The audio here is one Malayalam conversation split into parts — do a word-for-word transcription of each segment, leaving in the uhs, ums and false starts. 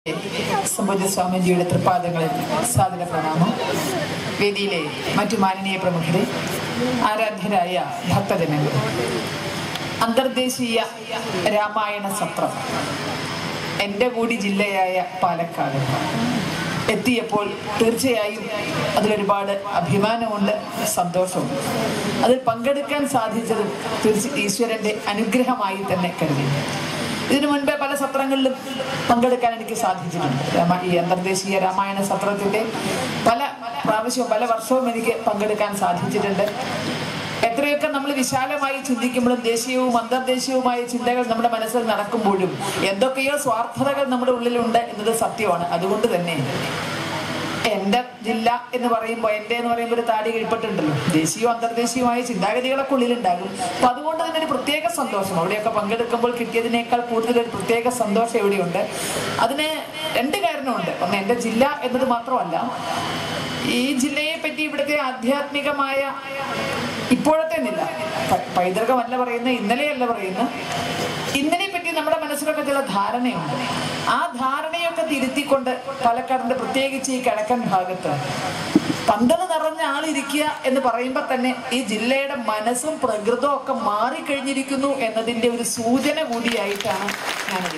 സംബോധ സ്വാമിജിയുടെ തൃപ്പാദങ്ങളിൽ സാദര പ്രണാമം. വേദിയിലെ മറ്റു മാനനീയ പ്രമുഖരെ, ആരാധ്യരായ ഭക്തജനങ്ങൾ, അന്തർദേശീയ രാമായണ സത്രം എൻ്റെ കൂടി ജില്ലയായ പാലക്കാട് എത്തിയപ്പോൾ തീർച്ചയായും അതിലൊരുപാട് അഭിമാനമുണ്ട്, സന്തോഷമുണ്ട്. അതിൽ പങ്കെടുക്കാൻ സാധിച്ചതും തീർച്ച ഈശ്വരൻ്റെ അനുഗ്രഹമായി തന്നെ കരുതി. ഇതിനു മുൻപേ പല സത്രങ്ങളിലും പങ്കെടുക്കാൻ എനിക്ക് സാധിച്ചിട്ടുണ്ട്. രാമ ഈ അന്തർദേശീയ രാമായണ സത്രത്തിൻ്റെ പല പ്രാവശ്യവും പല വർഷവും എനിക്ക് പങ്കെടുക്കാൻ സാധിച്ചിട്ടുണ്ട്. എത്രയൊക്കെ നമ്മൾ വിശാലമായി ചിന്തിക്കുമ്പോഴും ദേശീയവും അന്തർദേശീയവുമായ ചിന്തകൾ നമ്മുടെ മനസ്സിൽ നടക്കുമ്പോഴും എന്തൊക്കെയോ സ്വാർത്ഥതകൾ നമ്മുടെ ഉള്ളിലുണ്ട് എന്നത് സത്യമാണ്. അതുകൊണ്ട് തന്നെ എൻ്റെ ജില്ല എന്ന് പറയുമ്പോൾ എൻ്റെ എന്ന് പറയുമ്പോൾ ഒരു താടി കീഴ്പ്പെട്ടുണ്ടല്ലോ, ദേശീയവും അന്തർദേശീയവുമായ ചിന്താഗതികളൊക്കെ ഉള്ളിലുണ്ടാകും. അപ്പം അതുകൊണ്ട് തന്നെ ഒരു പ്രത്യേക സന്തോഷം അവിടെയൊക്കെ പങ്കെടുക്കുമ്പോൾ കിട്ടിയതിനേക്കാൾ കൂടുതൽ ഒരു പ്രത്യേക സന്തോഷം എവിടെയുണ്ട്. അതിന് രണ്ട് കാരണമുണ്ട്. ഒന്ന്, എൻ്റെ ജില്ല എന്നത് മാത്രമല്ല, ഈ ജില്ലയെ പറ്റി ഇവിടുത്തെ ആധ്യാത്മികമായ ഇപ്പോഴത്തെ നില, പൈതൃകമല്ല പറയുന്നത്, ഇന്നലെയല്ല പറയുന്നത്, ഇന്നലെ പറ്റി നമ്മുടെ മനസ്സിലൊക്കെ ചില ധാരണയുണ്ട്. ആ ധാരണയൊക്കെ തിരുത്തിക്കൊണ്ട് പാലക്കാടിന്റെ പ്രത്യേകിച്ച് ഈ കിഴക്കൻ ഭാഗത്ത് പന്തല് നിറഞ്ഞ ആളിരിക്കുക എന്ന് പറയുമ്പോൾ തന്നെ ഈ ജില്ലയുടെ മനസ്സും പ്രകൃതവും ഒക്കെ മാറിക്കഴിഞ്ഞിരിക്കുന്നു എന്നതിൻ്റെ ഒരു സൂചന കൂടിയായിട്ടാണ് ഞാനത്.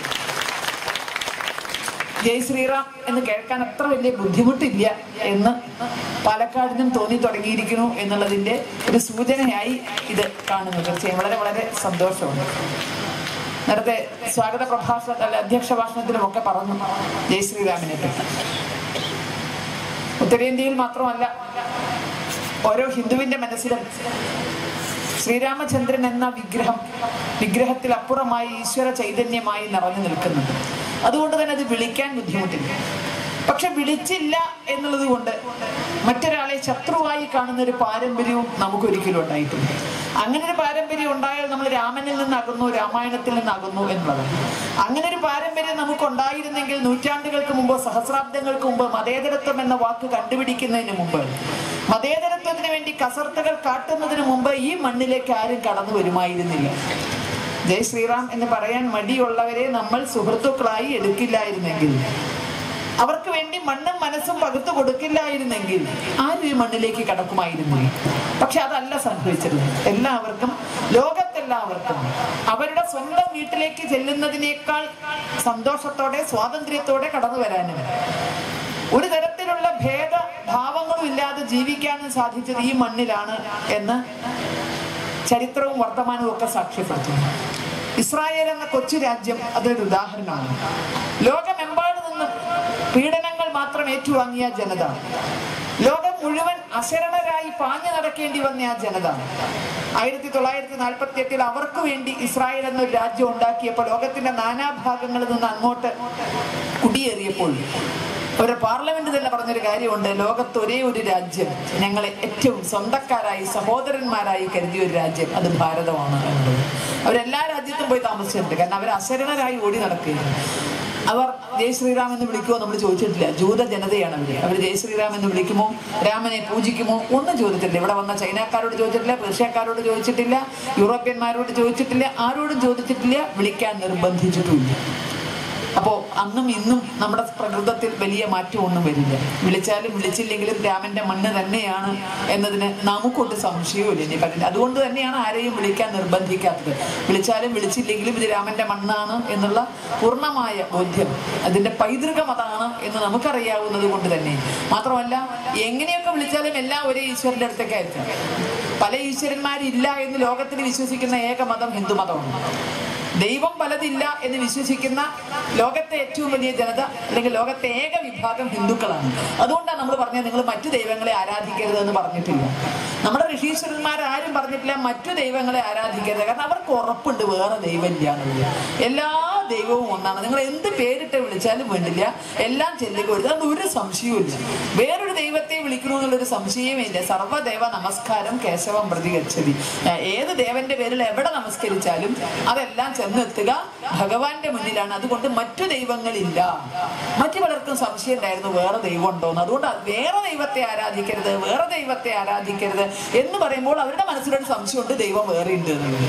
ജയ് ശ്രീറാം എന്ന് കേൾക്കാൻ അത്ര വലിയ ബുദ്ധിമുട്ടില്ല എന്ന് പാലക്കാടിനും തോന്നി തുടങ്ങിയിരിക്കുന്നു എന്നുള്ളതിൻ്റെ ഒരു സൂചനയായി ഇത് കാണുന്നു. തീർച്ചയായും വളരെ വളരെ സന്തോഷമുണ്ട്. നേരത്തെ സ്വാഗത പ്രഭാഷണത്തിൽ അധ്യക്ഷ ഭാഷണത്തിലുമൊക്കെ പറഞ്ഞു ജയ് ശ്രീറാമിനെ പറ്റി. ഉത്തരേന്ത്യയിൽ മാത്രമല്ല, ഓരോ ഹിന്ദുവിൻ്റെ മനസ്സിലും ശ്രീരാമചന്ദ്രൻ എന്ന വിഗ്രഹം വിഗ്രഹത്തിൽ അപ്പുറമായി ഈശ്വര ചൈതന്യമായി നിറഞ്ഞു നിൽക്കുന്നുണ്ട്. അതുകൊണ്ട് തന്നെ അത് വിളിക്കാൻ ബുദ്ധിമുട്ടില്ല. പക്ഷെ വിളിച്ചില്ല എന്നുള്ളത് കൊണ്ട് മറ്റൊരാളെ ശത്രുവായി കാണുന്ന ഒരു പാരമ്പര്യവും നമുക്കൊരിക്കലും ഉണ്ടായിട്ടുണ്ട്. അങ്ങനെ ഒരു പാരമ്പര്യം ഉണ്ടായാൽ നമ്മൾ രാമനിൽ നിന്നാകുന്നു, രാമായണത്തിൽ നിന്നാകുന്നു എന്നുള്ളതാണ്. അങ്ങനെ ഒരു പാരമ്പര്യം നമുക്കുണ്ടായിരുന്നെങ്കിൽ നൂറ്റാണ്ടുകൾക്ക് മുമ്പ്, സഹസ്രാബ്ദങ്ങൾക്ക് മുമ്പ്, മതേതരത്വം എന്ന വാക്ക് കണ്ടുപിടിക്കുന്നതിന് മുമ്പ്, മതേതരത്വത്തിന് വേണ്ടി കസർത്തുകൾ കാട്ടുന്നതിന് മുമ്പ് ഈ മണ്ണിലേക്ക് ആരും കടന്നു വരുമായിരുന്നില്ല. ജയ് ശ്രീറാം എന്ന് പറയാൻ മടിയുള്ളവരെ നമ്മൾ സുഹൃത്തുക്കളായി എടുക്കില്ലായിരുന്നെങ്കിൽ, അവർക്ക് വേണ്ടി മണ്ണും മനസ്സും പകുത്തു കൊടുക്കില്ലായിരുന്നെങ്കിൽ ആരും ഈ മണ്ണിലേക്ക് കടക്കുമായിരുന്നു. പക്ഷെ അതല്ല സംഭവിച്ചത്. എല്ലാവർക്കും, ലോകത്തെല്ലാവർക്കും അവരുടെ സ്വന്തം വീട്ടിലേക്ക് ചെല്ലുന്നതിനേക്കാൾ സന്തോഷത്തോടെ സ്വാതന്ത്ര്യത്തോടെ കടന്നു വരാനും ഒരു തരത്തിലുള്ള ഭേദഭാവങ്ങളും ഇല്ലാതെ ജീവിക്കാനും സാധിച്ചത് ഈ മണ്ണിലാണ് എന്ന് ചരിത്രവും വർത്തമാനവും ഒക്കെ സാക്ഷ്യപ്പെടുത്തുന്നു. ഇസ്രായേൽ എന്ന കൊച്ചു രാജ്യം അതൊരു ഉദാഹരണമാണ്. ലോകമെമ്പാടും നിന്നും പീഡനങ്ങൾ മാത്രം ഏറ്റുവാങ്ങിയ ജനത, ലോകം മുഴുവൻ അശരണരായി പാഞ്ഞു നടക്കേണ്ടി വന്ന ആ ജനത ആയിരത്തി തൊള്ളായിരത്തി നാൽപ്പത്തി എട്ടിൽ അവർക്ക് വേണ്ടി ഇസ്രായേൽ എന്നൊരു രാജ്യം ഉണ്ടാക്കിയപ്പോൾ, ലോകത്തിന്റെ നാനാഭാഗങ്ങളിൽ നിന്ന് അങ്ങോട്ട് കുടിയേറിയപ്പോൾ അവരുടെ പാർലമെന്റ് തന്നെ പറഞ്ഞൊരു കാര്യമുണ്ട്: ലോകത്ത് ഒരേ ഒരു രാജ്യം ഞങ്ങളെ ഏറ്റവും സ്വന്തക്കാരായി സഹോദരന്മാരായി കരുതിയ ഒരു രാജ്യം, അത് ഭാരതമാണ് എന്നുള്ളത്. അവരെല്ലാ രാജ്യത്തും പോയി താമസിച്ചിട്ടുണ്ട്. കാരണം അവർ അശരണരായി ഓടി നടക്കുകയാണ്. അവർ ജയ് ശ്രീറാം എന്ന് വിളിക്കുമോ നമ്മൾ ചോദിച്ചിട്ടില്ല. ജൂത ജനതയാണ് അവർ. അവർ ജയ് ശ്രീറാം എന്ന് വിളിക്കുമോ, രാമനെ പൂജിക്കുമോ ഒന്നും ചോദിച്ചിട്ടില്ല. ഇവിടെ വന്ന ചൈനക്കാരോട് ചോദിച്ചിട്ടില്ല, പേർഷ്യക്കാരോട് ചോദിച്ചിട്ടില്ല, യൂറോപ്യന്മാരോട് ചോദിച്ചിട്ടില്ല, ആരോടും ചോദിച്ചിട്ടില്ല, വിളിക്കാൻ നിർബന്ധിച്ചിട്ടുമില്ല. അപ്പോൾ അന്നും ഇന്നും നമ്മുടെ പ്രകൃതത്തിൽ വലിയ മാറ്റമൊന്നും വരില്ല. വിളിച്ചാലും വിളിച്ചില്ലെങ്കിലും രാമന്റെ മണ്ണ് തന്നെയാണ് എന്നതിന് നമുക്കൊട്ട് സംശയവും ഇനി പറ്റില്ല. അതുകൊണ്ട് തന്നെയാണ് ആരെയും വിളിക്കാൻ നിർബന്ധിക്കാത്തത്. വിളിച്ചാലും വിളിച്ചില്ലെങ്കിലും ഇത് രാമന്റെ മണ്ണാണ് എന്നുള്ള പൂർണ്ണമായ ബോധ്യം, അതിന്റെ പൈതൃകം അതാണ് എന്ന് നമുക്കറിയാവുന്നത് കൊണ്ട് തന്നെ. മാത്രമല്ല, എങ്ങനെയൊക്കെ വിളിച്ചാലും എല്ലാം ഒരേ ഈശ്വരന്റെ അടുത്തേക്ക് ആയിരിക്കും. പല ഈശ്വരന്മാരില്ല എന്ന് ലോകത്തിൽ വിശ്വസിക്കുന്ന ഏക മതം ഹിന്ദുമതമാണ്. ദൈവം പലതില്ല എന്ന് വിശ്വസിക്കുന്ന ലോകത്തെ ഏറ്റവും വലിയ ജനത, അല്ലെങ്കിൽ ലോകത്തെ ഏക വിഭാഗം ഹിന്ദുക്കളാണ്. അതുകൊണ്ടാണ് നമ്മൾ പറഞ്ഞത് നിങ്ങൾ മറ്റു ദൈവങ്ങളെ ആരാധിക്കരുത് എന്ന് പറഞ്ഞിട്ടില്ല. നമ്മുടെ ഋഷീശ്വരന്മാരാരും പറഞ്ഞിട്ടില്ല മറ്റു ദൈവങ്ങളെ ആരാധിക്കരുത്. കാരണം അവർക്ക് ഉറപ്പുണ്ട് വേറെ ദൈവമില്ല എന്നുള്ളത്. എല്ലാ ദൈവവും ഒന്നാണ്. നിങ്ങൾ എന്ത് പേരിട്ട് വിളിച്ചാലും വേണ്ടില്ല, എല്ലാം ചെല്ലുക വരുന്നത്. അതുകൊണ്ട് ഒരു സംശയവും ഇല്ല. വേറൊരു ദൈവത്തെ വിളിക്കണു എന്നുള്ളൊരു സംശയമേ ഇല്ല. സർവ്വദേവ നമസ്കാരം കേശവം പ്രതി ഗച്ഛതി. ഏത് ദേവന്റെ പേരിൽ എവിടെ നമസ്കരിച്ചാലും അതെല്ലാം ചെന്നെത്തുക ഭഗവാന്റെ മുന്നിലാണ്. അതുകൊണ്ട് മറ്റു ദൈവങ്ങളില്ല. മറ്റു പലർക്കും സംശയം ഉണ്ടായിരുന്നു വേറെ ദൈവം ഉണ്ടോന്ന്. അതുകൊണ്ട് വേറെ ദൈവത്തെ ആരാധിക്കരുത്, വേറെ ദൈവത്തെ ആരാധിക്കരുത് എന്ന് പറയുമ്പോൾ അവരുടെ മനസ്സിലൊരു സംശയമുണ്ട് ദൈവം വേറെ ഉണ്ട് എന്നുള്ളത്.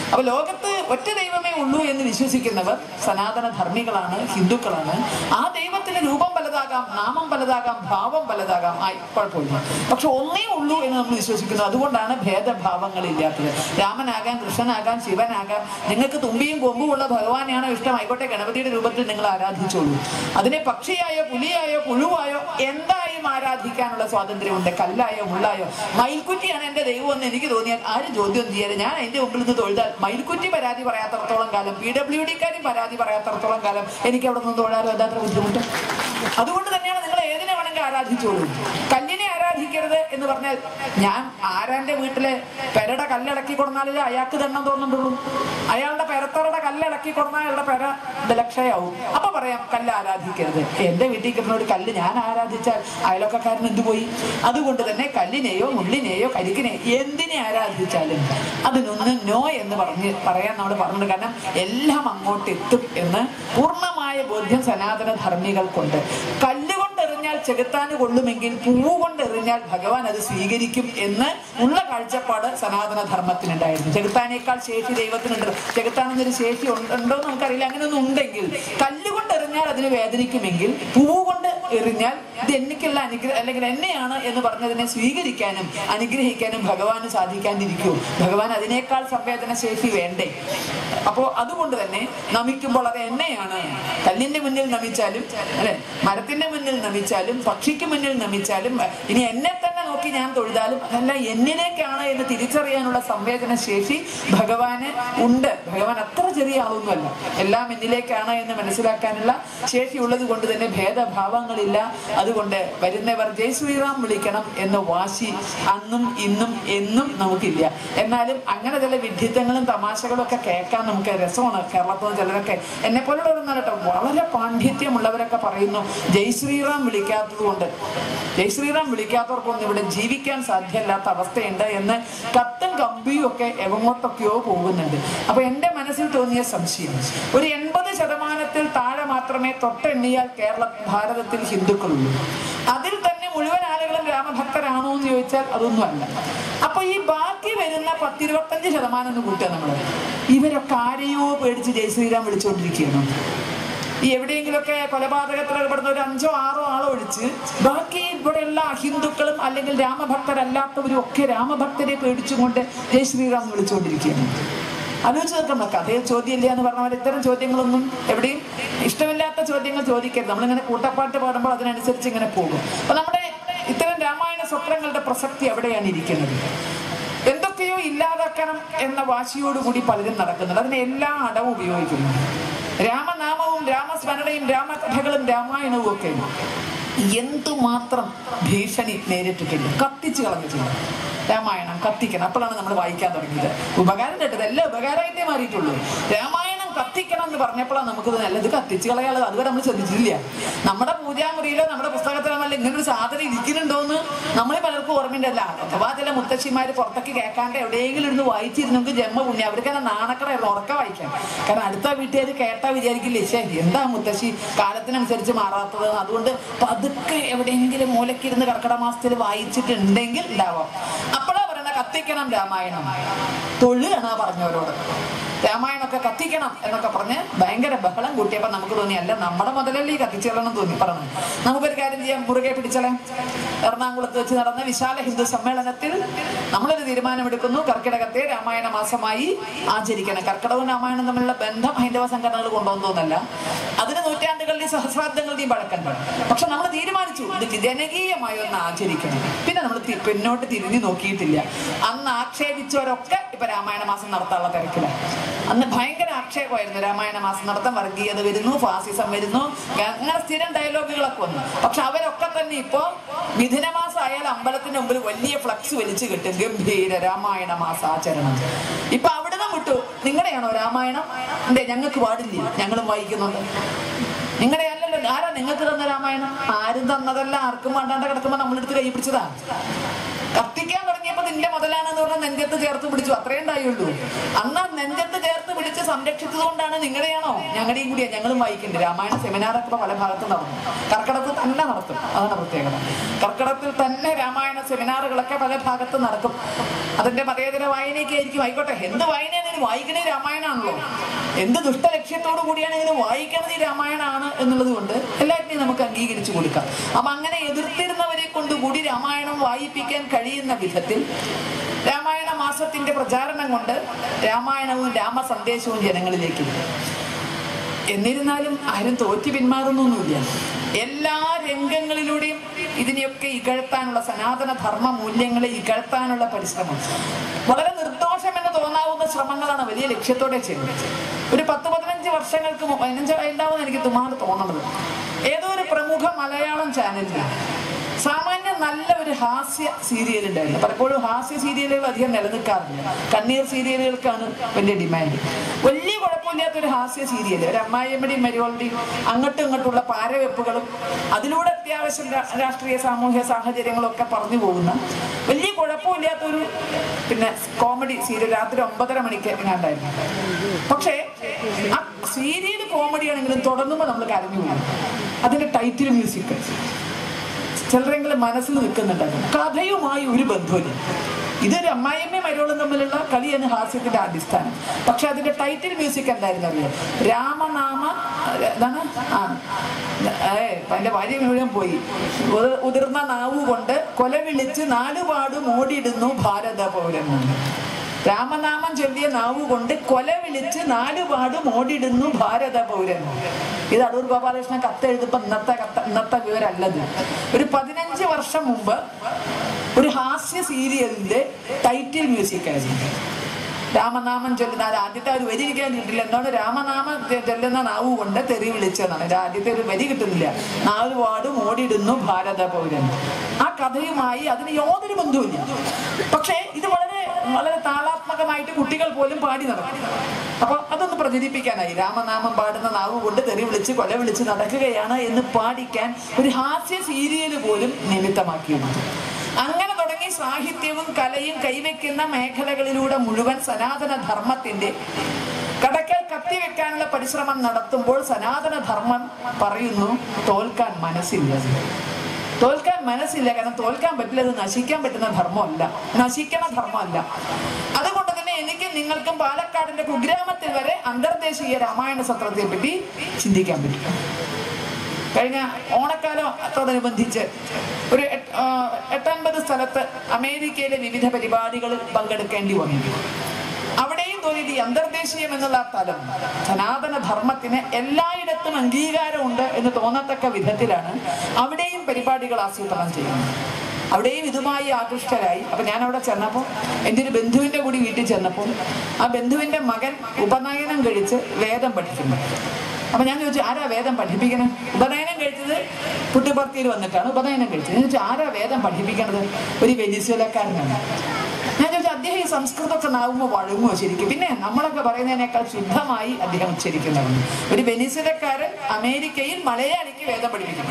അപ്പൊ ലോകത്ത് ഒറ്റ ദൈവമേ ഉള്ളൂ എന്ന് വിശ്വസിക്കുന്നവർ സനാതന ധർമ്മികളാണ്, ഹിന്ദുക്കളാണ്. ആ ദൈവത്തിന് രൂപം പലതാകാം, നാമം പലതാകാം, ഭാവം പലതാകാം, ആയി കുഴപ്പമില്ല. പക്ഷെ ഒന്നേ ഉള്ളൂ എന്ന് നമ്മൾ വിശ്വസിക്കുന്നു. അതുകൊണ്ടാണ് ഭേദഭാവങ്ങളില്ലാത്തത്. രാമനാകാം, കൃഷ്ണനാകാം, ശിവനാകാം. നിങ്ങൾക്ക് തുമ്പിയും കൊമ്പുമുള്ള ഭഗവാനെയാണോ ഇഷ്ടം, ആയിക്കോട്ടെ, ഗണപതിയുടെ രൂപത്തിൽ നിങ്ങൾ ആരാധിച്ചോളൂ. അതിനെ പക്ഷിയായോ പുലിയായോ പുഴുവായോ എന്തായും ആരാധിക്കാനുള്ള സ്വാതന്ത്ര്യമുണ്ട്. കല്ലായോ മുള്ളായോ. മയിൽക്കുറ്റിയാണ് എന്റെ ദൈവം എന്ന് എനിക്ക് തോന്നിയാൽ ആരും ചോദ്യം ചെയ്യാറ്. ഞാൻ അതിന്റെ മുമ്പിൽ നിന്ന് തൊഴുതാൽ മയിൽക്കുറ്റി പരാതി പറയാത്തടത്തോളം കാലം, പി ഡബ്ല്യു ഡിക്കാരും പരാതി പറയാത്തടത്തോളം കാലം എനിക്ക് അവിടെ നിന്ന് തൊഴാനോ എന്താത്ര ബുദ്ധിമുട്ട്. അതുകൊണ്ട് തന്നെയാണ് നിങ്ങൾ ഏതിനെ വേണമെങ്കിൽ ആരാധിച്ചോളൂ. കല്ലിനെ ആരാധിക്കരുത് എന്ന് പറഞ്ഞാൽ, ഞാൻ ആരാന്റെ വീട്ടിലെ പെരയുടെ കല്ലിളക്കി കൊടുന്നാലേ അയാൾക്ക് ദണ്ണം തോന്നുന്നുള്ളൂ. അയാളുടെ പെരത്തറയുടെ കല്ലിളക്കി കൊടുന്നാൽ അയാളുടെ പെര ബലക്ഷയാവും. അപ്പൊ പറയാം കല്ല് ആരാധിക്കരുത്. എന്റെ വീട്ടിൽ കിട്ടുന്ന ഒരു കല്ല് ഞാൻ ആരാധിച്ചാൽ അയലൊക്കക്കാരൻ എന്തുപോയി? അതുകൊണ്ട് തന്നെ കല്ലിനെയോ മുള്ളിനെയോ കരിക്കിനെയോ എന്തിനെ ആരാധിച്ചാലും അതിനൊന്ന് നോ എന്ന് പറഞ്ഞ് പറയാൻ നമ്മൾ പറഞ്ഞിട്ടുണ്ട്. കാരണം എല്ലാം അങ്ങോട്ട് എത്തും എന്ന് പൂർണ്ണമായ ബോധ്യം സനാതന ധർമ്മികൾക്കുണ്ട്. കല്ലുകൊണ്ട് എറിഞ്ഞാൽ ചെകുത്താന് കൊള്ളുമെങ്കിൽ പൂവ് കൊണ്ട് എറിഞ്ഞാൽ ഭഗവാൻ അത് സ്വീകരിക്കും എന്ന് ഉള്ള കാഴ്ചപ്പാട് സനാതന ധർമ്മത്തിനുണ്ടായിരുന്നു. ചെകുത്താനേക്കാൾ ശേഷി ദൈവത്തിനുണ്ട്. ചെകുത്താനെന്നൊരു ശേഷി ഉണ്ടോ എന്ന് നമുക്കറിയില്ല. അങ്ങനെയൊന്നും ഉണ്ടെങ്കിൽ കല്ലുകൊണ്ട് എറിഞ്ഞാൽ അതിന് വേദനിക്കുമെങ്കിൽ പൂവ് കൊണ്ട് എറിഞ്ഞാൽ ഇത് എനിക്കുള്ള അനുഗ്രഹം അല്ലെങ്കിൽ എന്നെയാണ് എന്ന് പറഞ്ഞതിനെ സ്വീകരിക്കാനും അനുഗ്രഹിക്കാനും ഭഗവാന് സാധിക്കാണ്ടിരിക്കൂ. ഭഗവാൻ അതിനേക്കാൾ സംവേദന ശേഷി വേണ്ടേ? അപ്പോ അതുകൊണ്ട് തന്നെ നമിക്കുമ്പോൾ അത് എന്നെയാണ്. കല്ലിന്റെ മുന്നിൽ നമിച്ചാലും അല്ലെ, മരത്തിന്റെ മുന്നിൽ നമിച്ചാലും, പക്ഷിക്ക് മുന്നിൽ നമിച്ചാലും, ഇനി എന്നെ തന്നെ നോക്കി ഞാൻ തൊഴുതാലും അതല്ല എന്നിലേക്കാണ് എന്ന് തിരിച്ചറിയാനുള്ള സംവേദന ശേഷി ഭഗവാന് ഉണ്ട്. ഭഗവാൻ അത്ര ചെറിയ ആളൊന്നുമല്ല. എല്ലാം എന്നിലേക്കാണ് എന്ന് മനസ്സിലാക്കാനുള്ള ശേഷി ഉള്ളത് കൊണ്ട് തന്നെ ഭേദഭാവങ്ങളില്ല. അതുകൊണ്ട് വരുന്നവർ ജയ് ശ്രീറാം വിളിക്കണം എന്ന വാശി അന്നും ഇന്നും എന്നും നമുക്കില്ല. എന്നാലും അങ്ങനെ ചില വിഡ്ഢിത്തങ്ങളും തമാശകളും ഒക്കെ കേൾക്കാൻ നമുക്ക് രസമാണ്. കേരളത്തിൽ ചിലരൊക്കെ എന്നെ പോലുള്ളവരൊന്നും കേട്ടോ, വളരെ പാണ്ഡിത്യമുള്ളവരൊക്കെ പറയുന്നു ജയ് ശ്രീറാം വിളിക്കാത്തത് കൊണ്ട്, ജയ് ശ്രീറാം വിളിക്കാത്തവർക്കൊന്നും ഇവിടെ ജീവിക്കാൻ സാധ്യമല്ലാത്ത അവസ്ഥയുണ്ട് എന്ന് കത്തും കമ്പിയും ഒക്കെ എവങ്ങോട്ടൊക്കെയോ പോകുന്നുണ്ട്. അപ്പൊ എന്റെ മനസ്സിൽ തോന്നിയ സംശയം, ഒരു എൺപത് ശതമാനത്തിൽ താഴെ മാത്രമേ തൊട്ടെണ്ണിയാൽ കേരള ഭാരതത്തിൽ ഹിന്ദുക്കളുള്ളൂ. അതിൽ തന്നെ മുഴുവൻ ആളുകളും രാമഭക്തരാണോ എന്ന് ചോദിച്ചാൽ അതൊന്നും അല്ല. അപ്പൊ ഈ ബാക്കി വരുന്ന പത്തിരുപത്തഞ്ച് ശതമാനം എന്ന് കൂട്ടുക നമ്മള്, ഇവരൊക്കെ ആരെയോ പേടിച്ച് ജയ് ശ്രീറാം വിളിച്ചുകൊണ്ടിരിക്കുകയാണ്. ഈ എവിടെയെങ്കിലുമൊക്കെ കൊലപാതകത്തിൽ ഏർപ്പെടുന്ന ഒരു അഞ്ചോ ആറോ ആളോ ഒഴിച്ച് ബാക്കി ഇവിടെയുള്ള അഹിന്ദുക്കളും അല്ലെങ്കിൽ രാമഭക്തരല്ലാത്തവരും ഒക്കെ രാമഭക്തരെ പേടിച്ചുകൊണ്ട് ജയ് ശ്രീറാം വിളിച്ചുകൊണ്ടിരിക്കുകയാണ്. ആലോചിച്ച് നോക്കാം. നമുക്ക് അതേ ചോദ്യമില്ല എന്ന് പറഞ്ഞാൽ ഇത്തരം ചോദ്യങ്ങളൊന്നും എവിടെയും ഇഷ്ടമില്ലാത്ത ചോദ്യങ്ങൾ ചോദിക്കരുത്. നമ്മളിങ്ങനെ കൂട്ടപ്പാട്ട് പാടുമ്പോൾ അതിനനുസരിച്ച് ഇങ്ങനെ പോകും. അപ്പൊ നമ്മുടെ ഇത്തരം രാമായണ സ്വപ്നങ്ങളുടെ പ്രസക്തി എവിടെയാണ് ഇരിക്കുന്നത്? എന്തൊക്കെയോ ഇല്ലാതാക്കണം എന്ന വാശിയോടുകൂടി പലരും നടക്കുന്നുണ്ട്. അതിന് എല്ലാ അടവും ഉപയോഗിക്കുന്നു. രാമനാമവും രാമസ്മരണയും രാമകഥകളും രാമായണവും ഒക്കെ എന്തുമാത്രം ഭീഷണി നേരിട്ടിട്ടുണ്ട്, കത്തിച്ചു കളഞ്ഞിട്ടുണ്ട്. രാമായണം കത്തിക്കണം, അപ്പോഴാണ് നമ്മൾ വായിക്കാൻ തുടങ്ങിയത്. ഉപകാരം കേട്ടത് എല്ലാം ഉപകാരമായിട്ടേ മാറിയിട്ടുള്ളൂ. രാമായണം കത്തിക്കണം എന്ന് പറഞ്ഞപ്പോഴാണ് നമുക്കത് നല്ലത് കത്തിച്ചു കളയാളത് അതുവരെ നമ്മൾ ശ്രദ്ധിച്ചിട്ടില്ല. നമ്മുടെ പൂജാമുറിയിലോ നമ്മുടെ പുസ്തകത്തിലോ നല്ല ഇങ്ങനൊരു സാധനം ഇരിക്കുന്നുണ്ടോന്ന് നമ്മൾ പലർക്കും ഓർമ്മയുണ്ടല്ല. അഥവാ ചില മുത്തശ്ശിമാര് പുറത്തേക്ക് കേൾക്കാണ്ട് എവിടെയെങ്കിലും ഇരുന്ന് വായിച്ചിരുന്നെങ്കിൽ ജന്മ പുണ്യം. അവർക്ക് തന്നെ നാണക്കടയായിരുന്നു ഉറക്ക വായിക്കാൻ. കാരണം അടുത്ത വീട്ടുകാർ കേട്ടാ വിചാരിക്കില്ലേ, ശരി എന്താ മുത്തശ്ശി കാലത്തിനനുസരിച്ച് മാറാത്തത്, അതുകൊണ്ട് പതുക്കെ എവിടെയെങ്കിലും മൂലക്കിരുന്ന് കർക്കിടക മാസത്തിൽ വായിച്ചിട്ടുണ്ടെങ്കിൽ ഉണ്ടാവാം. അപ്പോഴാ പറയുന്ന കത്തിക്കണം രാമായണം. തൊഴുകണ പറഞ്ഞവരോട് രാമായണമൊക്കെ കത്തിക്കണം എന്നൊക്കെ പറഞ്ഞ് ഭയങ്കര ബഹളം കൂട്ടിയപ്പോൾ നമുക്ക് തോന്നി അല്ല നമ്മുടെ മുതലല്ലേ ഈ കത്തിച്ചേരണം തോന്നി പറഞ്ഞു. നമുക്കൊരു കാര്യം ചെയ്യാം, മുറുകെ പിടിച്ചളെ. എറണാകുളത്ത് വെച്ച് നടന്ന വിശാല ഹിന്ദു സമ്മേളനത്തിൽ നമ്മളൊരു തീരുമാനമെടുക്കുന്നു, കർക്കിടകത്തെ രാമായണ മാസമായി ആചരിക്കണം. കർക്കിടകവും രാമായണം തമ്മിലുള്ള ബന്ധം ഹൈന്ദവ സംഘടനകൾ കൊണ്ടുവന്നോന്നല്ല, അതിന് നൂറ്റാണ്ടുകളുടെയും സഹസ്രാബ്ദങ്ങളുടെയും പഴക്കമുണ്ട്. പക്ഷെ നമ്മൾ തീരുമാനിച്ചു ഇത് ജനകീയമായി ഒന്ന് ആചരിക്കണം. പിന്നെ നമ്മൾ പിന്നോട്ട് തിരിഞ്ഞു നോക്കിയിട്ടില്ല. അന്ന് ആക്ഷേപിച്ചവരൊക്കെ ഇപ്പൊ രാമായണ മാസം നടത്താനുള്ള തിരക്കിലാണ്. അന്ന് ഭയങ്കര ആക്ഷേപമായിരുന്നു രാമായണ മാസം നടത്താൻ. വർഗീയത വരുന്നു, ഫാസിസം വരുന്നു, അങ്ങനെ സ്ഥിരം ഡയലോഗുകളൊക്കെ വന്നു. പക്ഷെ അവരൊക്കെ തന്നെ ഇപ്പോ മിഥുനമാസം ആയാൽ അമ്പലത്തിന്റെ മുമ്പിൽ വലിയ ഫ്ലക്സ് വലിച്ചു കിട്ടും, ഗംഭീര രാമായണ മാസാചരണം. ഇപ്പൊ അവിടുന്ന് വിട്ടു, നിങ്ങളുടെയാണോ രാമായണം? എന്തേ ഞങ്ങൾക്ക് പാടില്ലേ, ഞങ്ങളും വായിക്കുന്നുണ്ട്. നിങ്ങളുടെ അല്ലല്ലോ, ആരാ നിങ്ങൾക്ക് തന്ന രാമായണം? ആരും തന്നതല്ല, ആർക്കും വേണ്ടാണ്ട് കിടക്കുമ്പോ നമ്മളെടുത്ത് കൈ പിടിച്ചതാ. കത്തിക്കാൻ തുടങ്ങിയപ്പോ നിന്റെ മുതലാണെന്ന് പറഞ്ഞാൽ നെഞ്ചത്ത് ചേർത്ത് പിടിച്ചു, അത്രേ ഉണ്ടായുള്ളൂ. അന്ന് നെഞ്ചത്ത് ചേർത്ത് പിടിച്ച് സംരക്ഷിച്ചത് കൊണ്ടാണ് നിങ്ങളുടെയാണോ ഞങ്ങളുടെയും കൂടിയാ. ഞങ്ങളും വായിക്കുന്നുണ്ട്. രാമായണ സെമിനാറൊക്കെ പല ഭാഗത്തും നടന്നു. കർക്കിടകത്തിൽ തന്നെ നടത്തും, അതാണ് പ്രത്യേകത. കർക്കിടകത്തിൽ തന്നെ രാമായണ സെമിനാറുകളൊക്കെ പല ഭാഗത്തും നടക്കും. അതിന്റെ മതേതര വായനയൊക്കെ ആയിരിക്കും. ആയിക്കോട്ടെ, എന്ത് വായനയാണ് എങ്ങനെയാണെങ്കിലും വായിക്കണേ രാമായണമാണല്ലോ. എന്ത് ദുഷ്ടലക്ഷ്യത്തോടു കൂടിയാണെങ്കിലും വായിക്കണത് ഈ രാമായണമാണ് എന്നുള്ളത് കൊണ്ട് എല്ലാറ്റിനെയും നമുക്ക് അംഗീകരിച്ചു കൊടുക്കാം. അപ്പൊ അങ്ങനെ എതിർത്തിരുന്നവരെ കൊണ്ടുകൂടി രാമായണം വായിപ്പിക്കാൻ കഴിയുന്ന വിധത്തിൽ രാമായണ മാസത്തിന്റെ പ്രചാരണം കൊണ്ട് രാമായണവും രാമസന്ദേശവും ജനങ്ങളിലേക്ക്. എന്നിരുന്നാലും ആരും തോറ്റു പിന്മാറുന്നൊന്നുമില്ല. എല്ലാ രംഗങ്ങളിലൂടെയും ഇതിനെയൊക്കെ ഇകഴ്ത്താനുള്ള, സനാതന ധർമ്മ മൂല്യങ്ങളെ ഇകഴ്ത്താനുള്ള പരിശ്രമം, വളരെ നിർദോഷമെന്ന് തോന്നാവുന്ന ശ്രമങ്ങളാണ് വലിയ ലക്ഷ്യത്തോടെ ചെയ്യുന്നത്. ഒരു പത്ത് പതിനഞ്ച് വർഷങ്ങൾക്ക് പതിനഞ്ച് ഉണ്ടാവുമെന്ന് എനിക്ക് തുമാർ തോന്നുന്നത്. ഏതോ ഒരു പ്രമുഖ മലയാളം ചാനലിൽ സാമാന്യം നല്ല ഒരു ഹാസ്യ സീരിയൽ ഉണ്ടായിരുന്നു. പലപ്പോഴും ഹാസ്യ സീരിയലുകൾ അധികം നിലനിൽക്കാറില്ല. കണ്ണീർ സീരിയലുകൾക്കാണ് വലിയ ഡിമാൻഡ്. വലിയ കുഴപ്പമില്ലാത്തൊരു ഹാസ്യ സീരിയൽ, ഒരു അമ്മായിയമ്മയുടെയും മരുമകളുടെയും അങ്ങോട്ടും ഇങ്ങോട്ടുള്ള പാരവെപ്പുകളും അതിലൂടെ അത്യാവശ്യം രാഷ്ട്രീയ സാമൂഹ്യ സാഹചര്യങ്ങളൊക്കെ പറഞ്ഞു പോകുന്ന വലിയ കുഴപ്പമില്ലാത്തൊരു പിന്നെ കോമഡി സീരിയൽ രാത്രി ഒമ്പതര മണിക്ക് എങ്ങാണ്ടായിരുന്നു. പക്ഷേ ആ സീരിയൽ കോമഡി ആണെങ്കിലും തുടങ്ങുമ്പോൾ നമ്മൾ കരഞ്ഞു പോകും. അതിന്റെ ടൈറ്റിൽ മ്യൂസിക് ചിലരെങ്കിലും മനസ്സിൽ നിൽക്കുന്നുണ്ടായിരുന്നു. കഥയുമായി ഒരു ബന്ധമില്ല. ഇതൊരു അമ്മായിയമ്മയും മരുമകളും തമ്മിലുള്ള കളിയാണ് ഹാസ്യത്തിന്റെ അടിസ്ഥാനം. പക്ഷെ അതിന്റെ ടൈറ്റിൽ മ്യൂസിക് എന്തായിരുന്നു അറിയാം? രാമനാമ എന്താണ് ആ ഏ എന്റെ ഭാര്യ മുഴുവൻ പോയി. ഉതിർന്ന നാവു കൊണ്ട് കൊല വിളിച്ച് നാലുപാടും ഓടിയിടുന്നു ഭാരത പൗരൻ. രാമനാമം ചൊല്ലിയ നാവു കൊണ്ട് കൊല വിളിച്ച് നാലുപാടും ഓടിടുന്നു ഭാരത പൗരൻ. ഇത് അടൂർ ഗോപാലകൃഷ്ണൻ കത്തെഴുതിയപ്പോ ഇന്നത്തെ കത്ത് ഇന്നത്തെ വിവരല്ലത്. ഒരു പതിനഞ്ച് വർഷം മുമ്പ് ഒരു ഹാസ്യ സീരിയലിന്റെ ടൈറ്റിൽ മ്യൂസിക് ആയിരുന്നു. രാമനാമം ചൊല്ലുന്ന അത് ആദ്യത്തെ ഒരു വരി ഇരിക്കാൻ കിട്ടില്ല. എന്താണ് രാമനാമം ചൊല്ലുന്ന നാവു കൊണ്ട് തെറി വിളിച്ചതാണ്. ഇത് ആദ്യത്തെ ഒരു വരി കിട്ടുന്നില്ല. നാലുപാടും ഓടിടുന്നു ഭാരത പൗരൻ. ആ കഥയുമായി അതിന് യാതൊരു ബന്ധവുമില്ല. പക്ഷേ ഇത് വളരെ വളരെ താളാത്മകമായിട്ട് കുട്ടികൾ പോലും പാടി നടക്കും. അപ്പൊ അതൊന്ന് പ്രചരിപ്പിക്കാനായി രാമനാമം പാടുന്ന നാവ് കൊണ്ട് തെറി വിളിച്ച് കൊല വിളിച്ച് നടക്കുകയാണ് എന്ന് പാടിക്കാൻ ഒരു ഹാസ്യ സീരിയല് പോലും നിമിത്തമാക്കിയിരുന്നു. അങ്ങനെ തുടങ്ങി സാഹിത്യവും കലയും കൈവയ്ക്കുന്ന മേഖലകളിലൂടെ മുഴുവൻ സനാതന ധർമ്മത്തിന്റെ കടക്കൽ കത്തിവെക്കാനുള്ള പരിശ്രമം നടത്തുമ്പോൾ സനാതന ധർമ്മം പറയുന്നു തോൽക്കാൻ മനസ്സില്ല. തോൽക്കാൻ മനസ്സില്ല. കാരണം തോൽക്കാൻ പറ്റില്ല. അത് നശിക്കാൻ പറ്റുന്ന ധർമ്മമല്ല, നശിക്കണ ധർമ്മമല്ല. അതുകൊണ്ട് തന്നെ എനിക്കും നിങ്ങൾക്കും പാലക്കാടിന്റെ കുഗ്രാമത്തിൽ വരെ അന്തർദേശീയ രാമായണ സത്രത്തെ പറ്റി ചിന്തിക്കാൻ പറ്റും. കഴിഞ്ഞ ഓണക്കാലത്തോടനുബന്ധിച്ച് ഒരു എട്ടൊൻപത് സ്ഥലത്ത് അമേരിക്കയിലെ വിവിധ പരിപാടികളിൽ പങ്കെടുക്കേണ്ടി വന്നു. അവിടെയും തോന്നിയത് ഈ അന്തർദേശീയം എന്നുള്ള തലം സനാതന ധർമ്മത്തിന് എല്ലായിടത്തും അംഗീകാരമുണ്ട് എന്ന് തോന്നത്തക്ക വിധത്തിലാണ് അവിടെയും പരിപാടികൾ ആസൂത്രണം ചെയ്യുന്നത്. അവിടെയും ഇതുമായി ആകൃഷ്ടരായി. അപ്പൊ ഞാൻ അവിടെ ചെന്നപ്പോൾ എൻ്റെ ഒരു ബന്ധുവിന്റെ കൂടി വീട്ടിൽ ചെന്നപ്പോൾ ആ ബന്ധുവിന്റെ മകൻ ഉപനയനം കഴിച്ച് വേദം പഠിക്കുന്നു. അപ്പൊ ഞാൻ ചോദിച്ചു, ആരാ വേദം പഠിപ്പിക്കണം? ഉപനയനം കഴിച്ചത് പുട്ടുപർത്തിയിൽ വന്നിട്ടാണ് ഉപനയനം കഴിച്ചത്. ഞാൻ ചോദിച്ചു, ആരാ വേദം പഠിപ്പിക്കണത്? ഒരു വെനിസ്വേലക്കാരനാണ്. ഞാൻ ചോദിച്ചു, അദ്ദേഹം ഈ സംസ്കൃതമൊക്കെ നാവുമ്പോൾ വഴങ്ങുമോ ശരിക്കും? പിന്നെ നമ്മളൊക്കെ പറയുന്നതിനേക്കാൾ ശുദ്ധമായി അദ്ദേഹം ഉച്ചരിക്കുന്നതാണ്. ഒരു വെനിസ്വേലക്കാരൻ അമേരിക്കയിൽ മലയാളിക്ക് വേദം പഠിപ്പിക്കുന്നു.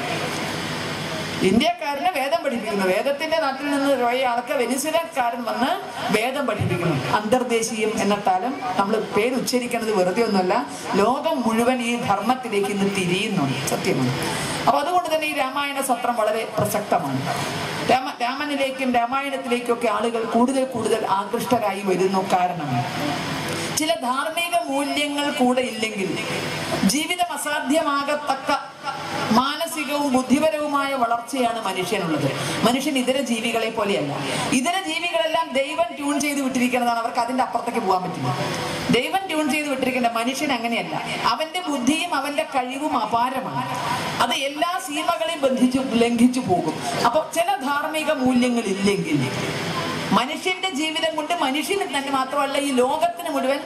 ഇന്ത്യക്കാരന് വേദം പഠിപ്പിക്കുന്നു. വേദത്തിന്റെ നാട്ടിൽ നിന്ന് പോയ ആൾക്ക് വെനിസ്വേലക്കാരൻ വന്ന് വേദം പഠിപ്പിക്കുന്നു. അന്തർദേശീയം എന്ന താലം നമ്മൾ പേര് ഉച്ചരിക്കുന്നത് വെറുതെ ഒന്നുമല്ല. ലോകം മുഴുവൻ ഈ ധർമ്മത്തിലേക്ക് ഇന്ന് തിരിയുന്നുണ്ട്. സത്യമാണ്. അപ്പൊ അതുകൊണ്ട് തന്നെ ഈ രാമായണ സത്രം വളരെ പ്രസക്തമാണ്. രാമ രാമനിലേക്കും രാമായണത്തിലേക്കും ഒക്കെ ആളുകൾ കൂടുതൽ കൂടുതൽ ആകൃഷ്ടരായി വരുന്നു. കാരണം ചില ധാർമ്മിക മൂല്യങ്ങൾ കൂടെ ഇല്ലെങ്കിൽ ജീവിതം അസാധ്യമാകത്തക്ക മാനസികവും ബുദ്ധിപരവുമായ വളർച്ചയാണ് മനുഷ്യനുള്ളത്. മനുഷ്യൻ ഇതര ജീവികളെ പോലെയല്ല. ഇതര ജീവികളെല്ലാം ദൈവം ട്യൂൺ ചെയ്ത് വിട്ടിരിക്കുന്നതാണ്. അവർക്ക് അതിന്റെ അപ്പുറത്തേക്ക് പോകാൻ പറ്റില്ല. ദൈവം ട്യൂൺ ചെയ്ത് വിട്ടിരിക്കേണ്ട മനുഷ്യൻ അങ്ങനെയല്ല. അവന്റെ ബുദ്ധിയും അവന്റെ കഴിവും അപാരമാണ്. അത് എല്ലാ സീമകളെയും ബന്ധിച്ചു ലംഘിച്ചു പോകും. അപ്പൊ ചില ധാർമ്മിക മൂല്യങ്ങൾ ഇല്ലെങ്കിൽ മനുഷ്യന്റെ ജീവിതം കൊണ്ട് മനുഷ്യന് തന്നെ മാത്രമല്ല ഈ ലോകത്തിന് മുഴുവൻ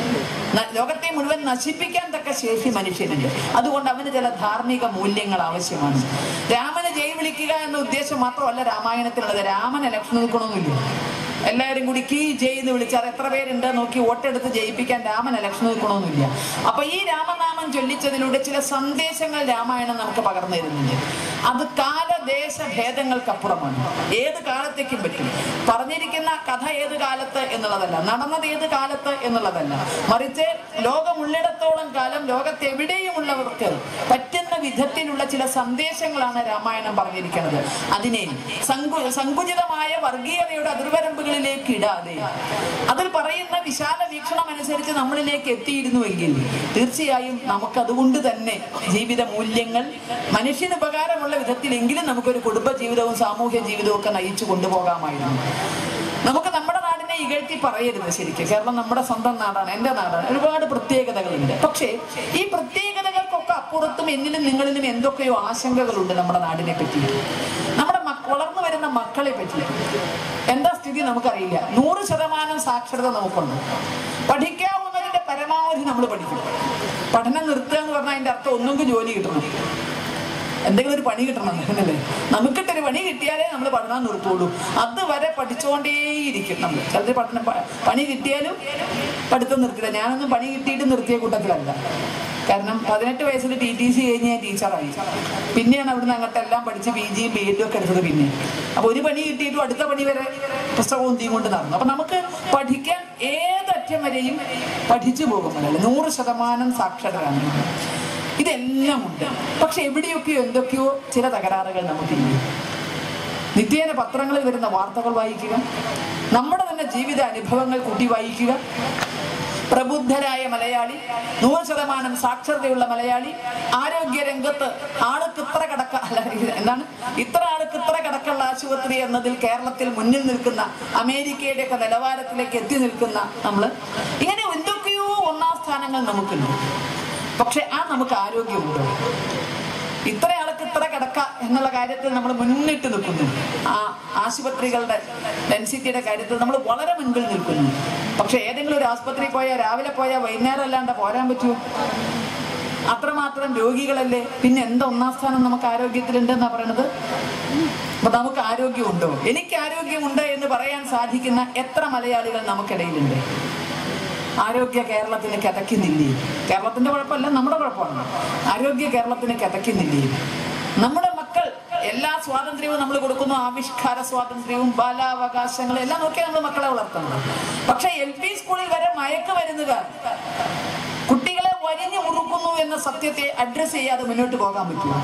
ലോകത്തെ മുഴുവൻ നശിപ്പിക്കാൻ തക്ക ശേഷി മനുഷ്യനുണ്ട്. അതുകൊണ്ട് അവന് ചില ധാർമ്മിക മൂല്യങ്ങൾ ആവശ്യമാണ്. രാമനെ ജയ് വിളിക്കുക എന്ന ഉദ്ദേശം മാത്രമല്ല രാമായണത്തിലുള്ളത്. രാമനെ ലക്ഷ്മണ നിൽക്കണമെന്നില്ല. എല്ലാവരും കൂടി കീ ജയ് എന്ന് വിളിച്ചാൽ എത്ര പേരുണ്ട് നോക്കി വോട്ടെടുത്ത് ജയിപ്പിക്കാൻ രാമനെ ലക്ഷ്മണ നിൽക്കണമെന്നില്ല. അപ്പൊ ഈ രാമനാമം ചൊല്ലിച്ചതിലൂടെ ചില സന്ദേശങ്ങൾ രാമായണം നമുക്ക് പകർന്നു തരുന്നുണ്ട്. അത് കാല ദേശഭേദങ്ങൾക്കപ്പുറമാണ്. ഏത് കാലത്തേക്കും പറ്റും. പറഞ്ഞിരിക്കുന്ന കഥ ഏത് കാലത്ത് എന്നുള്ളതല്ല, നടന്നത് ഏത് കാലത്ത് എന്നുള്ളതല്ല, മറിച്ച് ലോകമുള്ളിടത്തോളം കാലം ലോകത്തെവിടെയുമുള്ളവർക്ക് പറ്റുന്ന വിധത്തിലുള്ള ചില സന്ദേശങ്ങളാണ് രാമായണം പറഞ്ഞിരിക്കുന്നത്. അതിനെ സങ്കു സങ്കുചിതമായ വർഗീയതയുടെ അതിർവരമ്പുകളിലേക്ക് ഇടാതെ അതിൽ പറയുന്ന വിശാല വീക്ഷണം അനുസരിച്ച് നമ്മളിലേക്ക് എത്തിയിരുന്നുവെങ്കിൽ തീർച്ചയായും നമുക്കതുകൊണ്ട് തന്നെ ജീവിത മൂല്യങ്ങൾ മനുഷ്യന് ഉപകാരമുള്ള വിധത്തിലെങ്കിലും നമുക്കൊരു കുടുംബ ജീവിതവും സാമൂഹ്യ ജീവിതവും ഒക്കെ നയിച്ചു കൊണ്ടുപോകാമായിരുന്നു. നമുക്ക് നമ്മുടെ നാടിനെ ഇകഴ്ത്തി പറയരുത്. ശരിക്കും കേരളം നമ്മുടെ സ്വന്തം നാടാണ്, എൻ്റെ നാടാണ്. ഒരുപാട് പ്രത്യേകതകളുണ്ട്. പക്ഷേ ഈ പ്രത്യേകതകൾക്കൊക്കെ അപ്പുറത്തും എന്നിലും നിങ്ങളിലും എന്തൊക്കെയോ ആശങ്കകളുണ്ട് നമ്മുടെ നാടിനെ പറ്റി, നമ്മുടെ വളർന്നു വരുന്ന മക്കളെ പറ്റി. എന്താ സ്ഥിതി നമുക്കറിയില്ല. നൂറ് ശതമാനം സാക്ഷരത നമുക്കുണ്ട്. പഠിക്കാവുന്നതിന്റെ പരമാവധി നമ്മൾ പഠിക്കും. പഠനം നിർത്തുക എന്ന് പറഞ്ഞാൽ അതിന്റെ അർത്ഥം ഒന്നുകിൽ ജോലി കിട്ടണം, എന്തെങ്കിലും ഒരു പണി കിട്ടണം എന്നല്ലേ. നമുക്കിട്ടൊരു പണി കിട്ടിയാലേ നമ്മൾ പഠനം നിർത്തുള്ളൂ. അതുവരെ പഠിച്ചുകൊണ്ടേയിരിക്കും നമ്മൾ. ചിലർ പഠനം പണി കിട്ടിയാലും പഠിത്തം നിർത്തില്ല. ഞാനൊന്നും പണി കിട്ടിയിട്ട് നിർത്തിയ കൂട്ടത്തിലല്ല. കാരണം പതിനെട്ട് വയസ്സിൽ ടി ടി സി കഴിഞ്ഞ് ഞാൻ ടീച്ചറായി. പിന്നെയാണ് അവിടുന്ന് അങ്ങോട്ടെല്ലാം പഠിച്ച് പി ജിയും ബി എഡും ഒക്കെ എടുത്തത്. പിന്നെ അപ്പോൾ ഒരു പണി കിട്ടിയിട്ടും അടുത്ത പണി വരെ പുസ്തകവും തീ കൊണ്ട് നടന്നു. അപ്പം നമുക്ക് പഠിക്കാൻ ഏതറ്റം വരെയും പഠിച്ചു പോകുമ്പോഴല്ലേ നൂറ് ശതമാനം സാക്ഷരരാണ്. ഇതെല്ലാം ഉണ്ട്. പക്ഷെ എവിടെയൊക്കെയോ എന്തൊക്കെയോ ചില തകരാറുകൾ നമുക്കില്ല. നിത്യേന പത്രങ്ങളിൽ വരുന്ന വാർത്തകൾ വായിക്കുക, നമ്മുടെ തന്നെ ജീവിത അനുഭവങ്ങൾ കൂട്ടി വായിക്കുക. പ്രബുദ്ധരായ മലയാളി, നൂറ് ശതമാനം സാക്ഷരതയുള്ള മലയാളി, ആരോഗ്യരംഗത്ത് ആൾക്ക് ഇത്ര കടക്ക അല്ല എന്താണ് ഇത്ര ആൾക്ക് ഇത്ര കടക്കുള്ള ആശുപത്രി എന്നതിൽ കേരളത്തിൽ മുന്നിൽ നിൽക്കുന്ന, അമേരിക്കയുടെ ഒക്കെ നിലവാരത്തിലേക്ക് എത്തി നിൽക്കുന്ന നമ്മൾ, ഇങ്ങനെ എന്തൊക്കെയോ ഒന്നാം സ്ഥാനങ്ങൾ നമുക്കുണ്ട്. പക്ഷെ ആ നമുക്ക് ആരോഗ്യമുണ്ടോ? ഇത്ര ആൾക്ക് ഇത്ര കിടക്ക എന്നുള്ള കാര്യത്തിൽ നമ്മൾ മുന്നിട്ട് നിൽക്കുന്നു. ആ ആശുപത്രികളുടെ ഡെൻസിറ്റിയുടെ കാര്യത്തിൽ നമ്മൾ വളരെ മുൻപിൽ നിൽക്കുന്നു. പക്ഷെ ഏതെങ്കിലും ഒരു ആശുപത്രിയിൽ പോയാൽ രാവിലെ പോയാൽ വൈകുന്നേരം അല്ലാണ്ട് പോരാൻ പറ്റുമോ? അത്രമാത്രം രോഗികളല്ലേ. പിന്നെ എന്താ ഒന്നാം സ്ഥാനം നമുക്ക് ആരോഗ്യത്തിലുണ്ട് എന്നാ പറയണത്? അപ്പൊ നമുക്ക് ആരോഗ്യമുണ്ടോ? എനിക്ക് ആരോഗ്യമുണ്ട് എന്ന് പറയാൻ സാധിക്കുന്ന എത്ര മലയാളികൾ നമുക്കിടയിലുണ്ട്? ആരോഗ്യ കേരളത്തിന് കിതയ്ക്കുന്നില്ലേ? കേരളത്തിന്റെ കുഴപ്പമല്ല, നമ്മുടെ കുഴപ്പമാണ്. ആരോഗ്യ കേരളത്തിന് കിതയ്ക്കുന്നില്ലേ? നമ്മുടെ മക്കൾ എല്ലാ സ്വാതന്ത്ര്യവും നമ്മൾ കൊടുക്കുന്നു. ആവിഷ്കാര സ്വാതന്ത്ര്യവും ബാലാവകാശങ്ങളും എല്ലാം നോക്കി നമ്മൾ മക്കളെ വളർത്തണം. പക്ഷെ എൽ പി സ്കൂളിൽ വരെ മയക്കുമരുന്നുകാർ കുട്ടികളെ വരിഞ്ഞു മുറുക്കുന്നു എന്ന സത്യത്തെ അഡ്രസ് ചെയ്യാതെ മുന്നോട്ട് പോകാൻ പറ്റുമോ?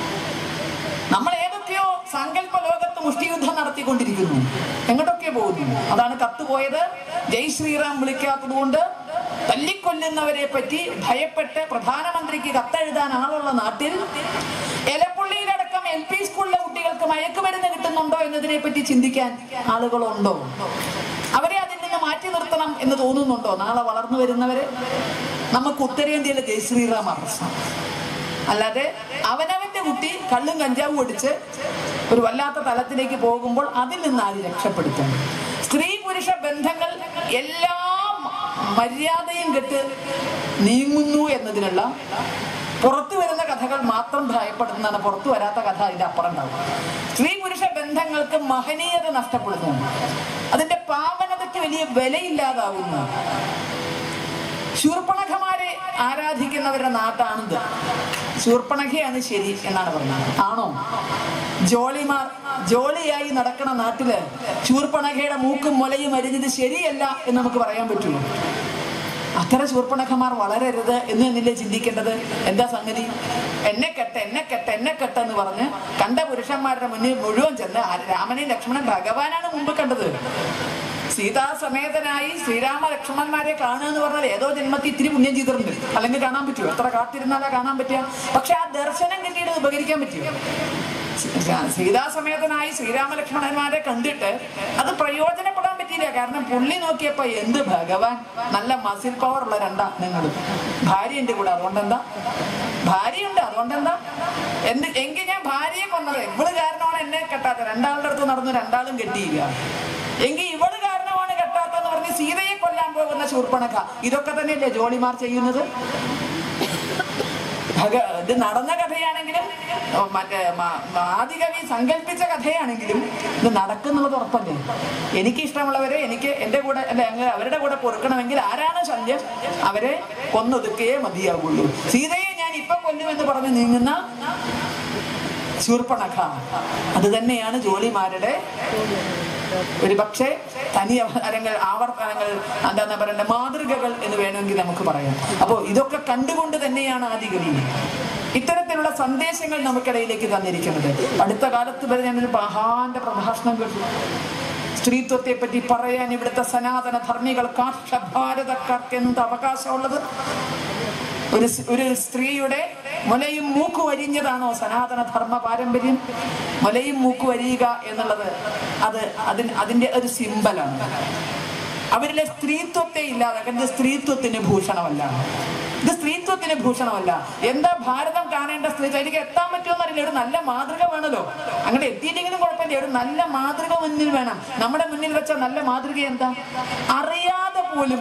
നമ്മൾ ഏതൊക്കെയോ സങ്കല്പ ലോകത്ത് മുഷ്ടിയുദ്ധം നടത്തിക്കൊണ്ടിരിക്കുന്നു. എങ്ങോട്ടൊക്കെ പോകുന്നു? അതാണ് കത്തുപോയത്. ജയ് ശ്രീറാം വിളിക്കാത്തത് കൊണ്ട് തല്ലിക്കൊല്ലുന്നവരെ പറ്റി ഭയപ്പെട്ട് പ്രധാനമന്ത്രിക്ക് കത്തെഴുതാൻ ആളുള്ള നാട്ടിൽ എലപ്പുള്ളിയിലടക്കം എൽ പി സ്കൂളിലെ കുട്ടികൾക്ക് മയക്കുമരുന്ന് കിട്ടുന്നുണ്ടോ എന്നതിനെ പറ്റി ചിന്തിക്കാൻ ആളുകളുണ്ടോ? അവരെ അതിൽ നിന്ന് മാറ്റി നിർത്തണം എന്ന് തോന്നുന്നുണ്ടോ? നാളെ വളർന്നു വരുന്നവരെ നമുക്ക് ഉത്തരേന്ത്യയിലെ ജയ് ശ്രീറാം പ്രശ്നം. അല്ലാതെ അവനവന്റെ കുട്ടി കള്ളും കഞ്ചാവും അടിച്ച് ഒരു വല്ലാത്ത തലത്തിലേക്ക് പോകുമ്പോൾ അതിൽ നിന്ന് ആര് രക്ഷപ്പെടുത്തും? സ്ത്രീ പുരുഷ ബന്ധങ്ങൾ എല്ലാം മര്യാദയും കെട്ട് നീങ്ങുന്നു എന്നതിനുള്ള പുറത്തു വരുന്ന കഥകൾ മാത്രം ഭയപ്പെടുന്നതാണ്. പുറത്തു വരാത്ത കഥ അതിന്റെ അപ്പുറം ഉണ്ടാവും. സ്ത്രീ പുരുഷ ബന്ധങ്ങൾക്ക് മഹനീയത നഷ്ടപ്പെടുന്നു. അതിന്റെ പാവനതയ്ക്ക് വലിയ വിലയില്ലാതാവുന്നു. ശൂർപ്പണഖമാരെ ആരാധിക്കുന്നവരുടെ നാട്ടാണിത്. ശൂർപ്പണഖയാണ് ശരി എന്നാണ് പറഞ്ഞത്. ആണോ? ജോളിമാർ ജോളിയായി നടക്കുന്ന നാട്ടില് ശൂർപ്പണഖയുടെ മൂക്കും മുലയും അരിഞ്ഞത് ശരിയല്ല എന്ന് നമുക്ക് പറയാൻ പറ്റുമോ? അത്തരം ശൂർപ്പണഖമാർ വളരരുത് എന്ന് തന്നെയല്ലേ ചിന്തിക്കേണ്ടത്? എന്താ സംഗതി? എന്നെ കെട്ട എന്നെ കെട്ട എന്നെ കെട്ട എന്ന് പറഞ്ഞ് കണ്ട പുരുഷന്മാരുടെ മുന്നിൽ മുഴുവൻ ചെന്ന് രാമനെയും ലക്ഷ്മണൻ ഭഗവാനാണ് മുമ്പ് കണ്ടത്. സീതാസമേതനായി ശ്രീരാമ ലക്ഷ്മണന്മാരെ കാണുക എന്ന് പറഞ്ഞാൽ ഏതോ ജന്മത്തിൽ ഇത്തിരി പുണ്യം ചെയ്തിട്ടുണ്ട്. അല്ലെങ്കിൽ കാണാൻ പറ്റുമോ? എത്ര കാത്തിരുന്നാലാ കാണാൻ പറ്റുക? പക്ഷെ ആ ദർശനം കിട്ടിയിട്ട് ഉപകരിക്കാൻ പറ്റുമോ? സീതാസമേതനായി ശ്രീരാമ ലക്ഷ്മണന്മാരെ കണ്ടിട്ട് അത് പ്രയോജനപ്പെടാൻ പറ്റിയില്ല. കാരണം പുള്ളി നോക്കിയപ്പോ എന്ത് ഭഗവാൻ, നല്ല മസിൽ പവർ ഉള്ള രണ്ടാ നിങ്ങൾ. ഭാര്യന്റെ കൂടെ അതുകൊണ്ടെന്താ? ഭാര്യയുണ്ട് അതുകൊണ്ടെന്താ? എന്ത് എങ്കിൽ ഞാൻ ഭാര്യയെ കൊന്നത് ഇവള് കാരണമാണ് എന്നെ കെട്ടാത്ത. രണ്ടാളുടെ അടുത്ത് നടന്നു രണ്ടാളും കെട്ടിയില്ല. എങ്കിൽ ഇവള് കാരണമാണ് കെട്ടാത്തെന്ന് പറഞ്ഞ് സീതയെ കൊല്ലാൻ പോകുന്ന ശൂർപ്പണഖ. ഇതൊക്കെ തന്നെയല്ലേ ജോളിമാർ ചെയ്യുന്നത്? ഇത് നടന്ന കഥയാണെങ്കിലും മറ്റേ ആദികവി സങ്കല്പിച്ച കഥയാണെങ്കിലും ഇത് നടക്കുന്നുള്ളത് ഉറപ്പല്ലേ? എനിക്ക് ഇഷ്ടമുള്ളവരെ എനിക്ക് എൻ്റെ കൂടെ അല്ലെ അവരുടെ കൂടെ പൊറുക്കണമെങ്കിൽ ആരാണ് ശല്യം അവരെ കൊന്നൊതുക്കേ മതിയാവുള്ളൂ. സീതയെ ഞാൻ ഇപ്പൊ കൊല്ലുമെന്ന് പറഞ്ഞ് നീങ്ങുന്ന ശൂർപ്പണഖ. അത് തന്നെയാണ് ജോളിമാരുടെ ഒരു പക്ഷേ തനി അവതാരങ്ങൾ, ആവർത്തനങ്ങൾ, എന്താന്ന് പറയണ്ട മാതൃകകൾ എന്ന് വേണമെങ്കിൽ നമുക്ക് പറയാം. അപ്പോ ഇതൊക്കെ കണ്ടുകൊണ്ട് തന്നെയാണ് ആദികവി ഇത്തരത്തിലുള്ള സന്ദേശങ്ങൾ നമുക്കിടയിലേക്ക് തന്നിരിക്കുന്നത്. അടുത്ത കാലത്ത് വരെ ഞാനൊരു മഹാന്റെ പ്രഭാഷണം കേട്ടു. സ്ത്രീത്വത്തെ പറ്റി പറയാൻ ഇവിടുത്തെ സനാതന ധർമ്മികൾക്ക്, ഭാരതക്കാർക്ക് എന്ത് അവകാശമുള്ളത്? ഒരു ഒരു സ്ത്രീയുടെ മുലയും മൂക്കു വരിഞ്ഞതാണോ സനാതന ധർമ്മ പാരമ്പര്യം? മുലയും മൂക്കു വരിയുക എന്നുള്ളത് അത് അതിന് അതിന്റെ ഒരു സിമ്പലാണ്. അവരിലെ സ്ത്രീത്വത്തെ ഇല്ലാതാക്കുന്നത് സ്ത്രീത്വത്തിന് ഭൂഷണമല്ല. ഇത് സ്ത്രീത്വത്തിന് ഭൂഷണമല്ല. എന്താ ഭാരതം കാണേണ്ട സ്ത്രീത്വം? എനിക്ക് എത്താൻ പറ്റുമെന്ന് അറിയില്ല. ഒരു നല്ല മാതൃക വേണമല്ലോ. അങ്ങനെ എത്തിയില്ലെങ്കിലും കുഴപ്പമില്ല, ഒരു നല്ല മാതൃക മുന്നിൽ വേണം. നമ്മുടെ മുന്നിൽ വെച്ച നല്ല മാതൃക എന്താ? അറിയാതെ പോലും,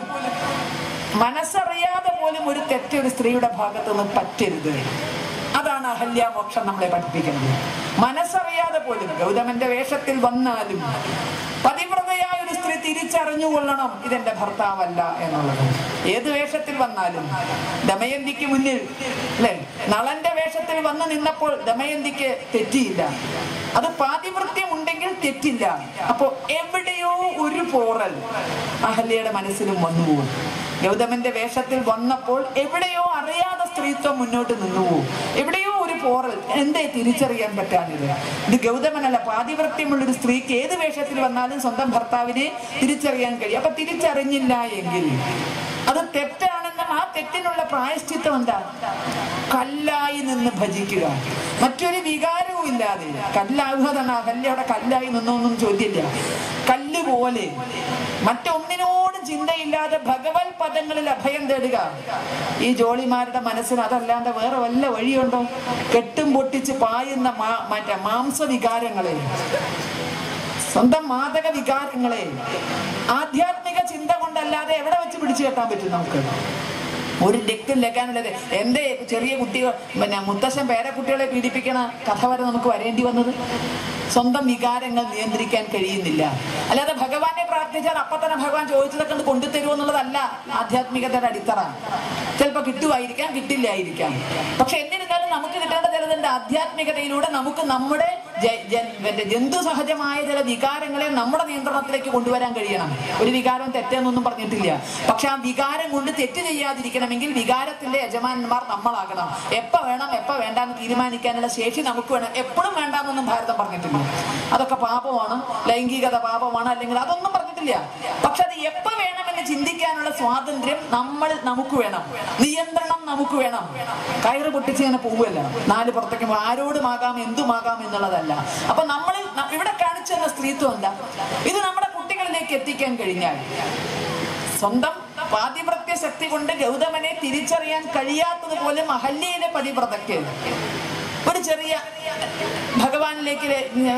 മനസ്സറിയാതെ പോലും ഒരു തെറ്റ് ഒരു സ്ത്രീയുടെ ഭാഗത്ത് നിന്ന് പറ്റരുത്. അതാണ് അഹല്യാമോക്ഷം നമ്മളെ പഠിപ്പിക്കുന്നത്. മനസ്സറിയാതെ പോലും ഗൗതമന്റെ വേഷത്തിൽ വന്നാലും പതിവ്രതയായ ഒരു സ്ത്രീ തിരിച്ചറിഞ്ഞുകൊള്ളണം ഇതെന്റെ ഭർത്താവല്ല എന്നുള്ളത്. ഏത് വേഷത്തിൽ വന്നാലും. ദമയന്തിക്ക് മുന്നിൽ അല്ലെ നളന്റെ വേഷത്തിൽ വന്ന് നിന്നപ്പോൾ ദമയന്തിക്ക് തെറ്റിയില്ല. അത് പാതിവൃത്യം ഉണ്ടെങ്കിൽ തെറ്റില്ല. അപ്പോ എവിടെയോ ഒരു പോറൽ അഹല്യയുടെ മനസ്സിലും വന്നുപോകും. ഗൗതമന്റെ വേഷത്തിൽ വന്നപ്പോൾ എവിടെയോ അറിയാതെ സ്ത്രീത്വം മുന്നോട്ട് നിന്നുപോകും. എവിടെയോ ഒരു പോറൽ. എന്തേ തിരിച്ചറിയാൻ പറ്റാഞ്ഞത്? ഇത് ഗൗതമനല്ല, പാതിവൃത്യമുള്ളൊരു സ്ത്രീക്ക് ഏത് വേഷത്തിൽ വന്നാലും സ്വന്തം ഭർത്താവിനെ തിരിച്ചറിയാൻ കഴിയും. അപ്പൊ തിരിച്ചറിഞ്ഞില്ല എങ്കിൽ അത് തെറ്റാണെന്നും ആ തെറ്റിനുള്ള പ്രായശ്ചിത്തം എന്താ? കല്ലായി നിന്ന് ഭജിക്കുക, മറ്റൊരു വികാരവും ഇല്ലാതെ. കല്ലാവുക തന്നെ അഹല്യയുടെ കല്ലായി നിന്നൊന്നും ചോദ്യമില്ല. കല്ല് പോലെ മറ്റൊന്നിനോടും ചിന്തയില്ലാതെ ഭഗവത് പദങ്ങളിൽ അഭയം തേടുക. ഈ ജോളിമാരുടെ മനസ്സിന് അതല്ലാണ്ട് വേറെ വല്ല വഴിയുണ്ടോ? കെട്ടും പൊട്ടിച്ച് പായുന്ന മറ്റേ മാംസവികാരങ്ങളെ, സ്വന്തം മാദക വികാരങ്ങളെ ആധ്യാത്മിക ചിന്ത കൊണ്ടല്ലാതെ എവിടെ വെച്ച് പിടിച്ചു കെട്ടാൻ പറ്റും നമുക്ക്? ഒരു ഡെക്കും ലെക്കാനുള്ളത്. എന്റെ ചെറിയ കുട്ടികൾ, പിന്നെ മുത്തശ്ശൻ പേരക്കുട്ടികളെ പീഡിപ്പിക്കണ കഥ വരെ നമുക്ക് വരേണ്ടി വന്നത് സ്വന്തം വികാരങ്ങൾ നിയന്ത്രിക്കാൻ കഴിയുന്നില്ല. അല്ലാതെ ഭഗവാനെ പ്രാർത്ഥിച്ചാൽ അപ്പൊ തന്നെ ഭഗവാൻ ചോദിച്ചതൊക്കെ ഒന്ന് കൊണ്ടുതരുമോ എന്നുള്ളതല്ല ആധ്യാത്മികതയുടെ അടിത്തറ. ചിലപ്പോൾ കിട്ടുമായിരിക്കാം, കിട്ടില്ലായിരിക്കാം. പക്ഷെ എന്നിരുന്നാലും നമുക്ക് കിട്ടേണ്ട ചിലതിന്റെ ആധ്യാത്മികതയിലൂടെ നമുക്ക് നമ്മുടെ ജന്തു സഹജമായ ചില വികാരങ്ങളെ നമ്മുടെ നിയന്ത്രണത്തിലേക്ക് കൊണ്ടുവരാൻ കഴിയണം. ഒരു വികാരം തെറ്റെന്നൊന്നും പറഞ്ഞിട്ടില്ല. പക്ഷെ ആ വികാരം കൊണ്ട് തെറ്റ് ചെയ്യാതിരിക്കണമെങ്കിൽ വികാരത്തിന്റെ യജമാനന്മാർ നമ്മളാകണം. എപ്പ വേണം എപ്പ വേണ്ടാന്ന് തീരുമാനിക്കാനുള്ള ശേഷി നമുക്ക് വേണം. എപ്പോഴും വേണ്ടാന്നൊന്നും ഭാരതം പറഞ്ഞിട്ടില്ല. അതൊക്കെ പാപമാണ്, ലൈംഗികത പാപമാണ്, അല്ലെങ്കിൽ അതൊന്നും പറഞ്ഞിട്ടില്ല. പക്ഷെ അത് എപ്പോ വേണമെന്ന് ചിന്തിക്കാനുള്ള സ്വാതന്ത്ര്യം നമ്മൾ നമുക്ക് വേണം. നിയന്ത്രണം നമുക്ക് വേണം. കയറ് പൊട്ടിച്ച് ഇങ്ങനെ പോവുകയല്ല നാല് പുറത്തേക്ക് ആരോടുമാകാം എന്തുമാകാം എന്നുള്ളതല്ല. അപ്പൊ നമ്മൾ ഇവിടെ കാണിച്ചു തന്ന സ്ത്രീത്വം എന്താ? ഇത് നമ്മുടെ കുട്ടികളിലേക്ക് എത്തിക്കാൻ കഴിഞ്ഞാൽ സ്വന്തം പാതിവ്രത്യ ശക്തി കൊണ്ട് ഗൗതമനെ തിരിച്ചറിയാൻ കഴിയാത്തത് പോലും അഹല്യയിലെ പതിവ്രതയ്ക്ക് ഒരു ചെറിയ ഭഗവാനിലേക്ക്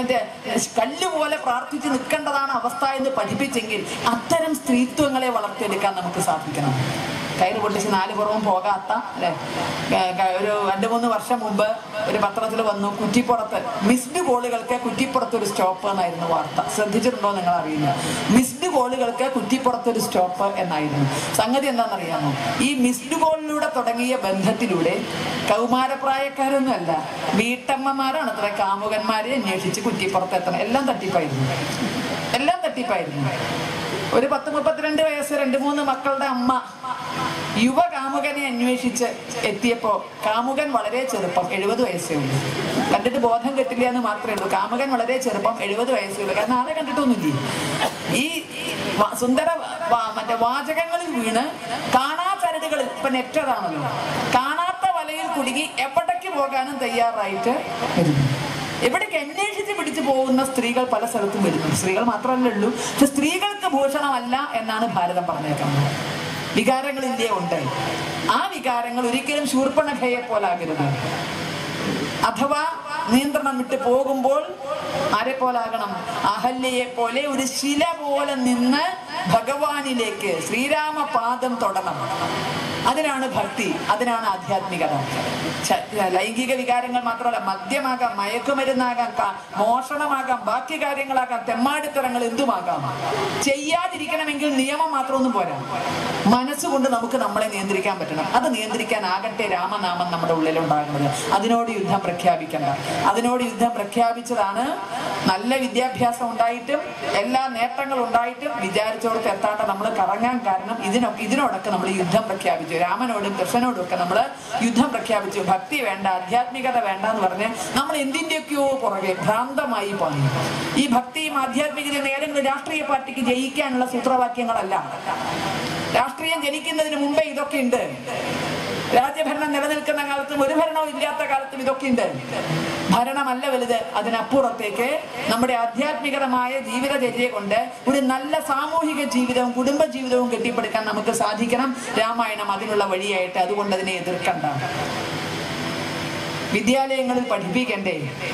കല്ലുപോലെ പ്രാർത്ഥിച്ച് നിൽക്കേണ്ടതാണ് അവസ്ഥ എന്ന് പഠിപ്പിച്ചെങ്കിൽ അത്തരം സ്ത്രീത്വങ്ങളെ വളർത്തിയെടുക്കാൻ നമുക്ക് സാധിക്കണം. കയറ് പൊട്ടിച്ച് നാല് പുറവും പോകാത്ത അല്ലെ, ഒരു രണ്ട് മൂന്ന് വർഷം മുമ്പ് ഒരു പത്രത്തിൽ വന്നു, കുറ്റിപ്പുറത്ത് മിസ്ഡ് കോളുകൾക്ക് കുറ്റിപ്പുറത്ത് ഒരു സ്റ്റോപ്പ് എന്നായിരുന്നു വാർത്ത. ശ്രദ്ധിച്ചിട്ടുണ്ടോ നിങ്ങൾ അറിയില്ല. മിസ്ഡ് കോളുകൾക്ക് കുറ്റിപ്പുറത്ത് ഒരു സ്റ്റോപ്പ് എന്നായിരുന്നു. സംഗതി എന്താണെന്നറിയാമോ? ഈ മിസ്ഡ് കോളിലൂടെ തുടങ്ങിയ ബന്ധത്തിലൂടെ കൗമാരപ്രായക്കാരൊന്നും അല്ല, വീട്ടമ്മമാരാണ് അത്ര കാമുകന്മാരെ അന്വേഷിച്ച് കുറ്റിപ്പുറത്ത് എത്തണം. എല്ലാം തട്ടിപ്പായിരുന്നു, എല്ലാം തട്ടിപ്പായിരുന്നു. ഒരു പത്ത് മുപ്പത്തിരണ്ട് വയസ്സ് രണ്ട് മൂന്ന് മക്കളുടെ അമ്മ യുവ കാമുകനെ അന്വേഷിച്ച് എത്തിയപ്പോ കാമുകൻ വളരെ ചെറുപ്പം, എഴുപത് വയസ്സേ ഉള്ളൂ. കണ്ടിട്ട് ബോധം കെട്ടില്ല എന്ന് മാത്രമേ ഉള്ളൂ. കാമുകൻ വളരെ ചെറുപ്പം, എഴുപത് വയസ്സേ ഉള്ളൂ. കാരണം ആളെ കണ്ടിട്ടൊന്നുമില്ല. ഈ സുന്ദര മറ്റേ വാചകങ്ങളിൽ വീണ് കാണാ ചരടുകളിൽ, ഇപ്പൊ നെറ്റതാണല്ലോ, കാണാത്ത വലയിൽ കുടുങ്ങി എവിടേക്ക് പോകാനും തയ്യാറായിട്ട് വരുന്നു. എവിടേക്ക് അന്വേഷിച്ച് പിടിച്ചു പോകുന്ന സ്ത്രീകൾ പല സ്ഥലത്തും വരുന്നു. സ്ത്രീകൾ മാത്രമല്ലേ ഉള്ളൂ. പക്ഷെ സ്ത്രീകൾക്ക് ഭൂഷണമല്ല എന്നാണ് ഭാരതം പറഞ്ഞേക്കുന്നത്. വികാരങ്ങൾ ഇന്ത്യ ഉണ്ട്. ആ വികാരങ്ങൾ ഒരിക്കലും ശൂർപ്പണഖയെ പോലാകരുത്. അഥവാ നിയന്ത്രണം വിട്ട് പോകുമ്പോൾ ആരെ പോലാകണം? അഹല്യയെ പോലെ ഒരു ശില പോലെ നിന്ന് ഭഗവാനിലേക്ക് ശ്രീരാമപാദം തൊടണം. അതിനാണ് ഭക്തി, അതിനാണ് ആധ്യാത്മികത. ലൈംഗിക വികാരങ്ങൾ മാത്രമല്ല, മദ്യമാകാം, മയക്കുമരുന്നാകാം, മോഷണമാകാം, ബാക്കി കാര്യങ്ങളാകാം, തെമ്മാടിത്തരങ്ങൾ എന്തുമാകാം. ചെയ്യാതിരിക്കണമെങ്കിൽ നിയമം മാത്രമൊന്നും പോരാ, മനസ്സുകൊണ്ട് നമുക്ക് നമ്മളെ നിയന്ത്രിക്കാൻ പറ്റണം. അത് നിയന്ത്രിക്കാനാകട്ടെ രാമനാമം നമ്മുടെ ഉള്ളിലുണ്ടാകുന്നത്. അതിനോട് യുദ്ധം പ്രഖ്യാപിക്കണ്ട. അതിനോട് യുദ്ധം പ്രഖ്യാപിച്ചതാണ് നല്ല വിദ്യാഭ്യാസം ഉണ്ടായിട്ടും എല്ലാ നേട്ടങ്ങൾ ഉണ്ടായിട്ടും വിചാരിച്ചോടത്ത് എത്താണ്ട് നമ്മൾ കറങ്ങാൻ കാരണം. ഇതിനൊക്കെ ഇതിനോടൊക്കെ നമ്മൾ യുദ്ധം പ്രഖ്യാപിച്ചു. രാമനോടും കൃഷ്ണനോടും ഒക്കെ നമ്മൾ യുദ്ധം പ്രഖ്യാപിച്ചു. ഭക്തി വേണ്ട, ആധ്യാത്മികത വേണ്ട എന്ന് പറഞ്ഞ് നമ്മൾ എന്തിൻ്റെയൊക്കെയോ പുറകെ ഭ്രാന്തമായി പോയി. ഈ ഭക്തിയും ആധ്യാത്മികതയും ഏതെങ്കിലും രാഷ്ട്രീയ പാർട്ടിക്ക് ജയിക്കാനുള്ള സൂത്രവാക്യങ്ങളല്ല. രാഷ്ട്രീയം ജനിക്കുന്നതിന് മുമ്പേ ഇതൊക്കെ ഉണ്ട്. രാജ്യഭരണം നിലനിൽക്കുന്ന കാലത്തും ഒരു ഭരണവും ഇല്ലാത്ത കാലത്തും ഇതൊക്കെ ഉണ്ട്. ഭരണമല്ല വലുത്, അതിനപ്പുറത്തേക്ക് നമ്മുടെ ആധ്യാത്മികമായ ജീവിതചര്യ കൊണ്ട് ഒരു നല്ല സാമൂഹിക ജീവിതവും കുടുംബ ജീവിതവും കെട്ടിപ്പടുക്കാൻ നമുക്ക് സാധിക്കണം. രാമായണം അതിനുള്ള വഴിയായിട്ട്. അതുകൊണ്ട് അതിനെ എതിർക്കണ്ട. വിദ്യാലയങ്ങളിൽ പഠിപ്പിക്കണ്ടേ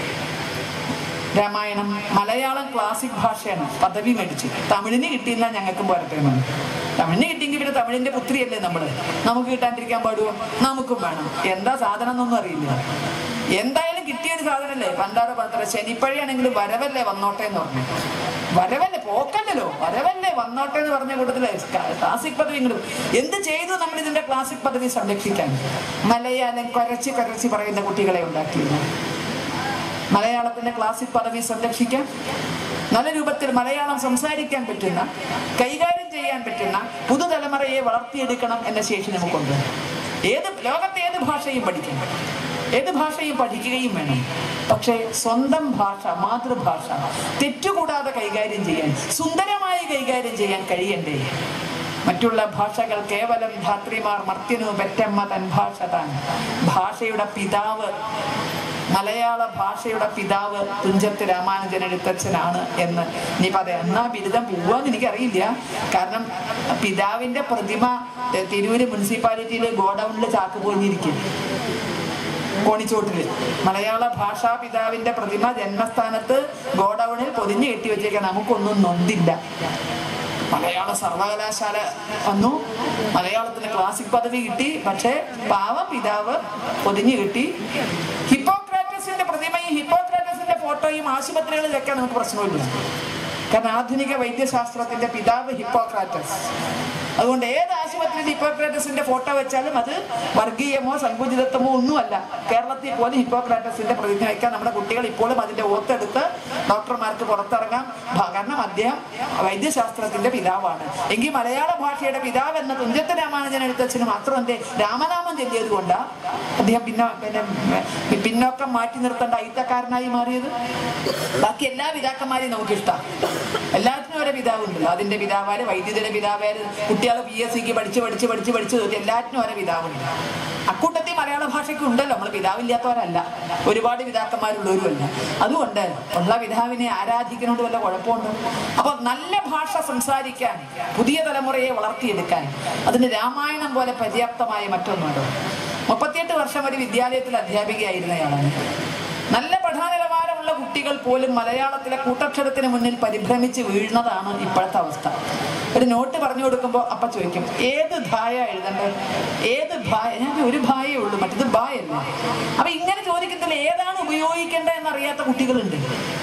രാമായണം? മലയാളം ക്ലാസിക് ഭാഷയാണ്, പദവി മേടിച്ചു. തമിഴിന് കിട്ടിയില്ല, ഞങ്ങൾക്കും പോരട്ടെ. തമിഴിന് കിട്ടിയെങ്കിൽ പിന്നെ തമിഴിന്റെ പുത്രിയല്ലേ നമ്മള്, നമുക്ക് കിട്ടാണ്ടിരിക്കാൻ പാടുമോ? നമുക്കും വേണം. എന്താ സാധനം എന്നൊന്നും അറിയില്ല. എന്തായാലും കിട്ടിയൊരു സാധനല്ലേ. പണ്ടാറ് പത്ര ശനിപ്പഴയാണെങ്കിലും വരവല്ലേ വന്നോട്ടെ എന്ന് പറഞ്ഞു. വരവല്ലേ, പോക്കല്ലോ, വരവല്ലേ വന്നോട്ടെ എന്ന് പറഞ്ഞ കൂട്ടത്തില് ക്ലാസിക് പദവി ഇങ്ങോട്ട് എന്ത് ചെയ്തു നമ്മൾ ഇതിന്റെ ക്ലാസിക് പദവി സംരക്ഷിക്കാൻ? മലയാളം കുരച്ച് കുരച്ച് പറയുന്ന കുട്ടികളെ ഉണ്ടാക്കിയിരുന്നു. മലയാളത്തിന്റെ ക്ലാസിക് പദവി സംരക്ഷിക്കാൻ, നല്ല രൂപത്തിൽ മലയാളം സംസാരിക്കാൻ പറ്റുന്ന, കൈകാര്യം ചെയ്യാൻ പറ്റുന്ന പുതുതലമുറയെ വളർത്തിയെടുക്കണം എന്ന ശേഷി നമുക്കുണ്ട്. ഏത് ലോകത്തെ ഏത് ഭാഷയും പഠിക്കണം, ഏത് ഭാഷയും പഠിക്കുകയും വേണം. പക്ഷേ സ്വന്തം ഭാഷ, മാതൃഭാഷ തെറ്റുകൂടാതെ കൈകാര്യം ചെയ്യാൻ, സുന്ദരമായി കൈകാര്യം ചെയ്യാൻ കഴിയണ്ടേ? മറ്റുള്ള ഭാഷകൾ കേവലം ധാത്രിമാർ മർത്യനു പെറ്റമ്മ തൻ ഭാഷ താൻ. ഭാഷയുടെ പിതാവ്, മലയാള ഭാഷയുടെ പിതാവ് തുഞ്ചത്ത് രാമാനുജൻ എഴുത്തച്ഛനാണ് എന്ന് ഇനിയിപ്പോൾ അത് എന്നാ ബിരുദം പോവാന്ന് എനിക്കറിയില്ല. കാരണം പിതാവിന്റെ പ്രതിമ തിരൂര് മുനിസിപ്പാലിറ്റിയിലെ ഗോഡൌണിൽ ചാക്ക് പൊഴിഞ്ഞിരിക്കും, കോണിച്ചോട്ടില്. മലയാള ഭാഷാ പിതാവിന്റെ പ്രതിമ ജന്മസ്ഥാനത്ത് ഗോഡൌണിൽ പൊതിഞ്ഞു കെട്ടി വെച്ചേക്കാൻ. നമുക്കൊന്നും നൊന്തില്ല. മലയാള സർവകലാശാല വന്നു, മലയാളത്തിന് ക്ലാസിക് പദവി കിട്ടി. പക്ഷേ പാവം പിതാവ് പൊതിഞ്ഞു കിട്ടി. ഹിപ്പോക്രാറ്റസിന്റെ പ്രതിമയും ഹിപ്പോക്രാറ്റസിന്റെ ഫോട്ടോയും ആശുപത്രികളിൽ വെക്കാൻ നമുക്ക് പ്രശ്നമില്ല. കാരണം ആധുനിക വൈദ്യശാസ്ത്രത്തിന്റെ പിതാവ് ഹിപ്പോക്രാറ്റസ്. അതുകൊണ്ട് ഏത് ആശുപത്രിയിൽ ഹിപ്പോക്രാറ്റസിന്റെ ഫോട്ടോ വെച്ചാലും അത് വർഗീയമോ സങ്കുചിതത്വമോ ഒന്നുമല്ല. കേരളത്തിൽ പോലും ഹിപ്പോക്രാറ്റസിന്റെ പ്രതിജ്ഞ വയ്ക്കാൻ നമ്മുടെ കുട്ടികൾ ഇപ്പോഴും അതിന്റെ ഓത്തെടുത്ത് ഡോക്ടർമാർക്ക് പുറത്തിറങ്ങാം. കാരണം അദ്ദേഹം വൈദ്യശാസ്ത്രത്തിന്റെ പിതാവാണ്. എങ്കിൽ മലയാള ഭാഷയുടെ പിതാവ് എന്ന തുഞ്ചത്ത് രാമാനുജൻ എഴുത്തച്ഛന് മാത്രം എന്തേ രാമനാമം ചൊല്ലിയത് കൊണ്ടാണ് അദ്ദേഹം പിന്നോ പിന്നെ പിന്നോക്കം മാറ്റി നിർത്തേണ്ട അയിത്തക്കാരനായി മാറിയത്? ബാക്കി എല്ലാ പിതാക്കന്മാരെയും നമുക്കിഷ്ടം. എല്ലാത്തിനും ഓരോ പിതാവുണ്ടല്ലോ. അതിന്റെ പിതാവാര്, വൈദ്യുതിയുടെ പിതാവാര്, കുട്ടികളെ പി എസ് സിക്ക് പഠിച്ച് പഠിച്ച് പഠിച്ച് പഠിച്ച് തോന്നി എല്ലാത്തിനും ഓരോ പിതാവുണ്ട്. അക്കൂട്ടത്തിൽ മലയാള ഭാഷയ്ക്ക് ഉണ്ടല്ലോ. നമ്മൾ പിതാവില്ലാത്തവരല്ല, ഒരുപാട് പിതാക്കന്മാരുള്ളവരുമല്ല. അതുകൊണ്ട് ഉള്ള പിതാവിനെ ആരാധിക്കുന്നതുകൊണ്ട് വല്ല കുഴപ്പമുണ്ട്? അപ്പൊ നല്ല ഭാഷ സംസാരിക്കാൻ, പുതിയ തലമുറയെ വളർത്തിയെടുക്കാൻ അതിന് രാമായണം പോലെ പര്യാപ്തമായ മറ്റൊന്നുണ്ടോ? മുപ്പത്തിയെട്ട് വർഷം ഒരു വിദ്യാലയത്തിൽ അധ്യാപികയായിരുന്നയാളാണ്. നല്ല പഠന നിലവാരമുള്ള കുട്ടികൾ പോലും മലയാളത്തിലെ കൂട്ടക്ഷരത്തിന് മുന്നിൽ പരിഭ്രമിച്ച് വീഴുന്നതാണ് ഇപ്പോഴത്തെ അവസ്ഥ. ഒരു നോട്ട് പറഞ്ഞു കൊടുക്കുമ്പോൾ അപ്പ ചോദിക്കും ഏത് ഭായ എഴുതണ്ടേ, ഏത് ഭായ? ഞാൻ ഒരു ഭായേ ഉള്ളൂ, മറ്റത് ഭായല്ലേ. അപ്പൊ ഇങ്ങനെ ചോദിക്കുന്നതിൽ ഏതാണ് ഉപയോഗിക്കേണ്ടത് എന്നറിയാത്ത കുട്ടികളുണ്ട്.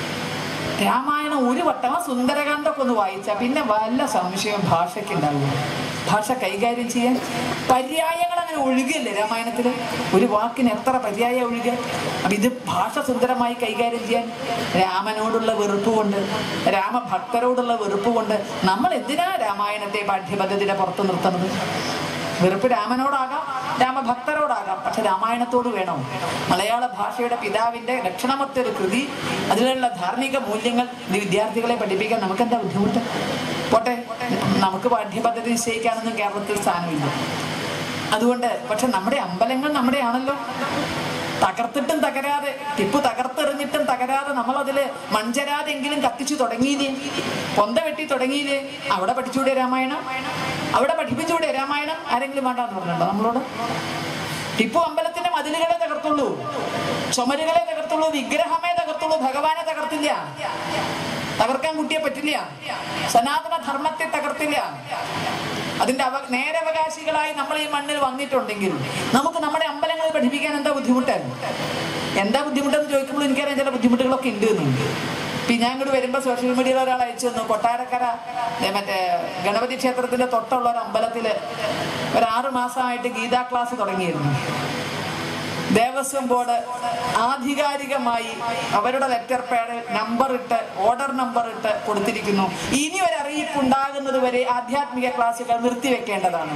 രാമായണം ഒരു വട്ടം സുന്ദരകാന്തൊക്കെ ഒന്ന് വായിച്ചാൽ പിന്നെ വല്ല സംശയവും ഭാഷയ്ക്ക് ഉണ്ടാവുക. ഭാഷ കൈകാര്യം ചെയ്യാൻ പര്യായങ്ങൾ അങ്ങനെ ഒഴുകല്ലേ രാമായണത്തില്. ഒരു വാക്കിന് എത്ര പര്യായ ഒഴുകുക. അപ്പൊ ഇത് ഭാഷ സുന്ദരമായി കൈകാര്യം ചെയ്യാൻ രാമനോടുള്ള വെറുപ്പ് കൊണ്ട്, രാമഭക്തരോടുള്ള വെറുപ്പ് കൊണ്ട് നമ്മൾ എന്തിനാ രാമായണത്തെ പാഠ്യപദ്ധതിയുടെ പുറത്ത് നിർത്തുന്നത്? വെറുപ്പ് രാമനോടാകാം, രാമഭക്തരോടാകാം, പക്ഷെ രാമായണത്തോട് വേണോ? മലയാള ഭാഷയുടെ പിതാവിന്റെ ലക്ഷണമൊത്ത ഒരു കൃതി, അതിലുള്ള ധാർമ്മിക മൂല്യങ്ങൾ വിദ്യാർത്ഥികളെ പഠിപ്പിക്കാൻ നമുക്ക് എന്താ ബുദ്ധിമുട്ട്? പോട്ടെ, നമുക്ക് പാഠ്യപദ്ധതി നിശ്ചയിക്കാനൊന്നും കേരളത്തിൽ സ്ഥാനമില്ല. അതുകൊണ്ട് പക്ഷെ നമ്മുടെ അമ്പലങ്ങൾ നമ്മുടെ ആണല്ലോ. തകർത്തിട്ടും തകരാതെ, ടിപ്പു തകർത്തെറിഞ്ഞിട്ടും തകരാതെ നമ്മൾ അതില് മൺചരാതെങ്കിലും കത്തിച്ചു തുടങ്ങിയില്ലേ, പൊന്ത വെട്ടി തുടങ്ങിയില്ലേ? അവിടെ പഠിച്ചൂടെ രാമായണം? അവിടെ പഠിപ്പിച്ചൂടെ രാമായണം? ആരെങ്കിലും വേണ്ടാന്ന് പറഞ്ഞിട്ടുണ്ടോ നമ്മളോട്? ടിപ്പു അമ്പലത്തിന്റെ മതിലുകളെ തകർത്തുള്ളൂ, ചുമരുകളെ തകർത്തുള്ളൂ, വിഗ്രഹമേ തകർത്തുള്ളൂ, ഭഗവാനെ തകർത്തില്ല. തകർക്കാൻ കുട്ടിയെ പറ്റില്ല. സനാതന ധർമ്മത്തെ തകർത്തില്ല. അതിന്റെ അവ നേരവകാശികളായി നമ്മൾ ഈ മണ്ണിൽ വന്നിട്ടുണ്ടെങ്കിൽ നമുക്ക് നമ്മുടെ അമ്പലങ്ങളിൽ പഠിപ്പിക്കാൻ എന്താ ബുദ്ധിമുട്ട്? എന്താ ബുദ്ധിമുട്ടെന്ന് ചോദിക്കുമ്പോൾ എനിക്കറിയാം ചില ബുദ്ധിമുട്ടുകളൊക്കെ ഉണ്ട് എന്നുണ്ട്. ഇപ്പം ഞാൻ ഇങ്ങോട്ട് വരുമ്പോൾ സോഷ്യൽ മീഡിയയിൽ ഒരാൾ അയച്ചു തന്നു, കൊട്ടാരക്കര മറ്റേ ഗണപതി ക്ഷേത്രത്തിന്റെ തൊട്ടുള്ള ഒരു അമ്പലത്തിൽ ഒരു ആറു മാസമായിട്ട് ഗീതാ ക്ലാസ് തുടങ്ങിയിരുന്നു. ദേവസ്വം ബോർഡ് ആധികാരികമായി അവരുടെ ലെറ്റർ പാഡ് നമ്പർ ഇട്ട് ഓർഡർ നമ്പർ ഇട്ട് കൊടുത്തിരിക്കുന്നു. ഇനി ഒരു അറിയിപ്പ് ഉണ്ടാകുന്നത് വരെ ആധ്യാത്മിക ക്ലാസുകൾ നിർത്തിവെക്കേണ്ടതാണ്.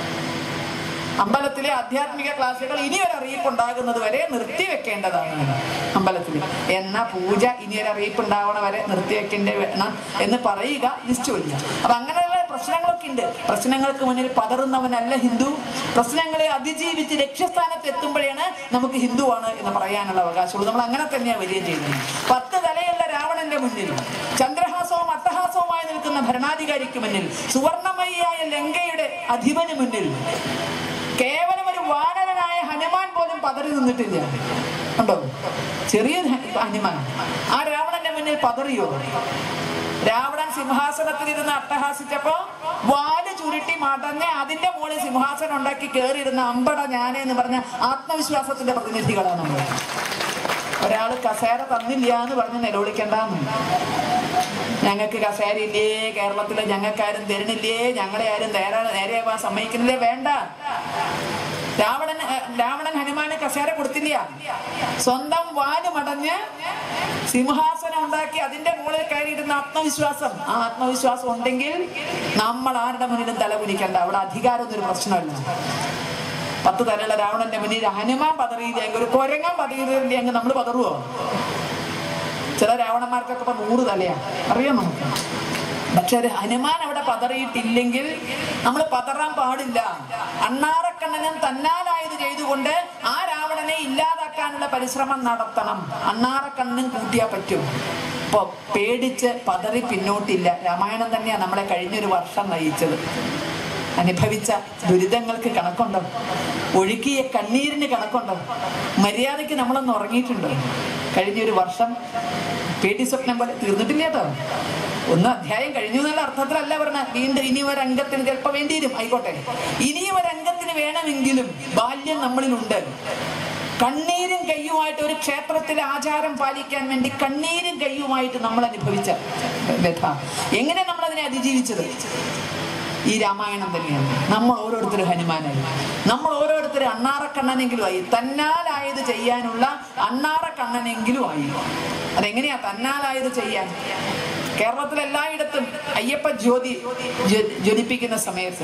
അമ്പലത്തിലെ ആധ്യാത്മിക ക്ലാസുകൾ ഇനി ഒരു അറിയിപ്പ് ഉണ്ടാകുന്നത് വരെ നിർത്തിവെക്കേണ്ടതാണ് അമ്പലത്തിൽ. എന്നാ പൂജ ഇനി ഒരു അറിയിപ്പ് ഉണ്ടാവണ വരെ നിർത്തിവെക്കേണ്ടി വേണം എന്ന് പറയുക നിശ്ചയില്ല. അപ്പൊ അങ്ങനെയുള്ള പ്രശ്നങ്ങളൊക്കെ ഉണ്ട്. പ്രശ്നങ്ങൾക്ക് മുന്നിൽ പതറുന്നവനല്ല ഹിന്ദു. പ്രശ്നങ്ങളെ അതിജീവിച്ച് ലക്ഷ്യസ്ഥാനത്ത് എത്തുമ്പോഴാണ് നമുക്ക് ഹിന്ദുവാണ് എന്ന് പറയാനുള്ള അവകാശമുള്ളൂ. നമ്മൾ അങ്ങനെ തന്നെയാണ് വരികയും ചെയ്യുന്നത്. പത്ത് തലയുള്ള രാവണന്റെ മുന്നിൽ, ചന്ദ്രഹാസവും അട്ടഹാസവുമായി നിൽക്കുന്ന ഭരണാധികാരിക്ക് മുന്നിൽ, സുവർണമയിയായ ലങ്കയുടെ അധിപന് മുന്നിൽ കേവലം ഒരു വാനരനായ ഹനുമാൻ പോലും പതറി നിന്നിട്ടില്ല. ഉണ്ടോ? ചെറിയൊരു ഹനുമാൻ ആ രാവണന്റെ മുന്നിൽ പതറിയോ? രാവണൻ സിംഹാസനത്തിലിരുന്ന് അട്ടഹാസിച്ചപ്പോ വാല് ചുരുട്ടി മടഞ്ഞ് അതിന്റെ മുകളിൽ സിംഹാസനം ഉണ്ടാക്കി കയറിയിരുന്ന അമ്പട ഞാനേ എന്ന് പറഞ്ഞ ആത്മവിശ്വാസത്തിന്റെ പ്രതിനിധികളാണ് നമ്മൾ. ഒരാള് കസേര തന്നില്ല എന്ന് പറഞ്ഞ് നിലവിളിക്കണ്ടെന്ന്. ഞങ്ങൾക്ക് കസേര ഇല്ലേ കേരളത്തില്, ഞങ്ങൾക്കാരും തരുന്നില്ലേ, ഞങ്ങളെ ആരും നേരെ നേരെയാവാൻ സമ്മതിക്കുന്നില്ലേ? വേണ്ട. രാവണൻ രാവണൻ ഹനുമാന് കസേര കൊടുത്തില്ല. സ്വന്തം വാല് മടഞ്ഞ് സിംഹാസനം ഉണ്ടാക്കി അതിന്റെ മുകളിൽ കയറിയിരുന്ന ആത്മവിശ്വാസം. ആ ആത്മവിശ്വാസം ഉണ്ടെങ്കിൽ നമ്മൾ ആരുടെ മുന്നിലും തലകുനിക്കണ്ട. അവിടെ അധികാരം ഒന്നൊരു പ്രശ്നമല്ല. പത്ത് തലയുള്ള രാവണന്റെ മുന്നിൽ ഹനുമാൻ പതറിയില്ലെങ്കിൽ, ഒരു കൊരങ്ങാൻ പതറിയില്ലെങ്കിൽ നമ്മൾ പതറുവോ? ചില രാവണന്മാർക്കൊക്കെ ഇപ്പൊ നൂറ് തലയാണ്, അറിയാം നമുക്ക്. പക്ഷെ ഒരു ഹനുമാൻ അവിടെ പതറിയിട്ടില്ലെങ്കിൽ നമ്മൾ പതറാൻ പാടില്ല. അണ്ണാറക്കണ്ണനും തന്നാലായത് ചെയ്തുകൊണ്ട് ആ രാവണനെ ഇല്ലാതാക്കാനുള്ള പരിശ്രമം നടത്തണം. അണ്ണാറക്കണ്ണനും കൂട്ടിയാ പറ്റും. ഇപ്പൊ പേടിച്ച് പതറി പിന്നോട്ടില്ല. രാമായണം തന്നെയാണ് നമ്മളെ കഴിഞ്ഞൊരു വർഷം നയിച്ചത്. അനുഭവിച്ച ദുരിതങ്ങൾക്ക് കണക്കുണ്ടോ? ഒഴുക്കിയ കണ്ണീരിന് കണക്കുണ്ടോ? മര്യാദയ്ക്ക് നമ്മളൊന്ന് ഉറങ്ങിയിട്ടുണ്ടോ? കഴിഞ്ഞൊരു വർഷം പേടി സ്വപ്നം പോലെ തീർന്നിട്ടില്ല കേട്ടോ. ഒന്ന് അധ്യായം കഴിഞ്ഞു എന്നുള്ള അർത്ഥത്തിലല്ല പറഞ്ഞ. വീണ്ടും ഇനി ഒരംഗത്തിന് ചിലപ്പോൾ വേണ്ടി വരും, ആയിക്കോട്ടെ. ഇനിയും ഒരംഗത്തിന് വേണമെങ്കിലും ബാല്യം നമ്മളിലുണ്ട്. കണ്ണീരും കയ്യുമായിട്ട് ഒരു ക്ഷേത്രത്തിലെ ആചാരം പാലിക്കാൻ വേണ്ടി കണ്ണീരും കയ്യുമായിട്ട് നമ്മൾ അനുഭവിച്ച വ്യഥ, എങ്ങനെ നമ്മളതിനെ അതിജീവിച്ചത്? ഈ രാമായണം തന്നെയാണ്. നമ്മൾ ഓരോരുത്തരും ഹനുമാനായി, നമ്മൾ ഓരോരുത്തരും അണ്ണാറക്കണ്ണനെങ്കിലും ആയി. തന്നാലായത് ചെയ്യാനുള്ള അണ്ണാറക്കണ്ണനെങ്കിലും ആയി. അതെങ്ങനെയാ തന്നാലായത് ചെയ്യാൻ? കേരളത്തിൽ എല്ലായിടത്തും അയ്യപ്പ ജ്യോതി ജ്വലിപ്പിക്കുന്ന സമയത്ത്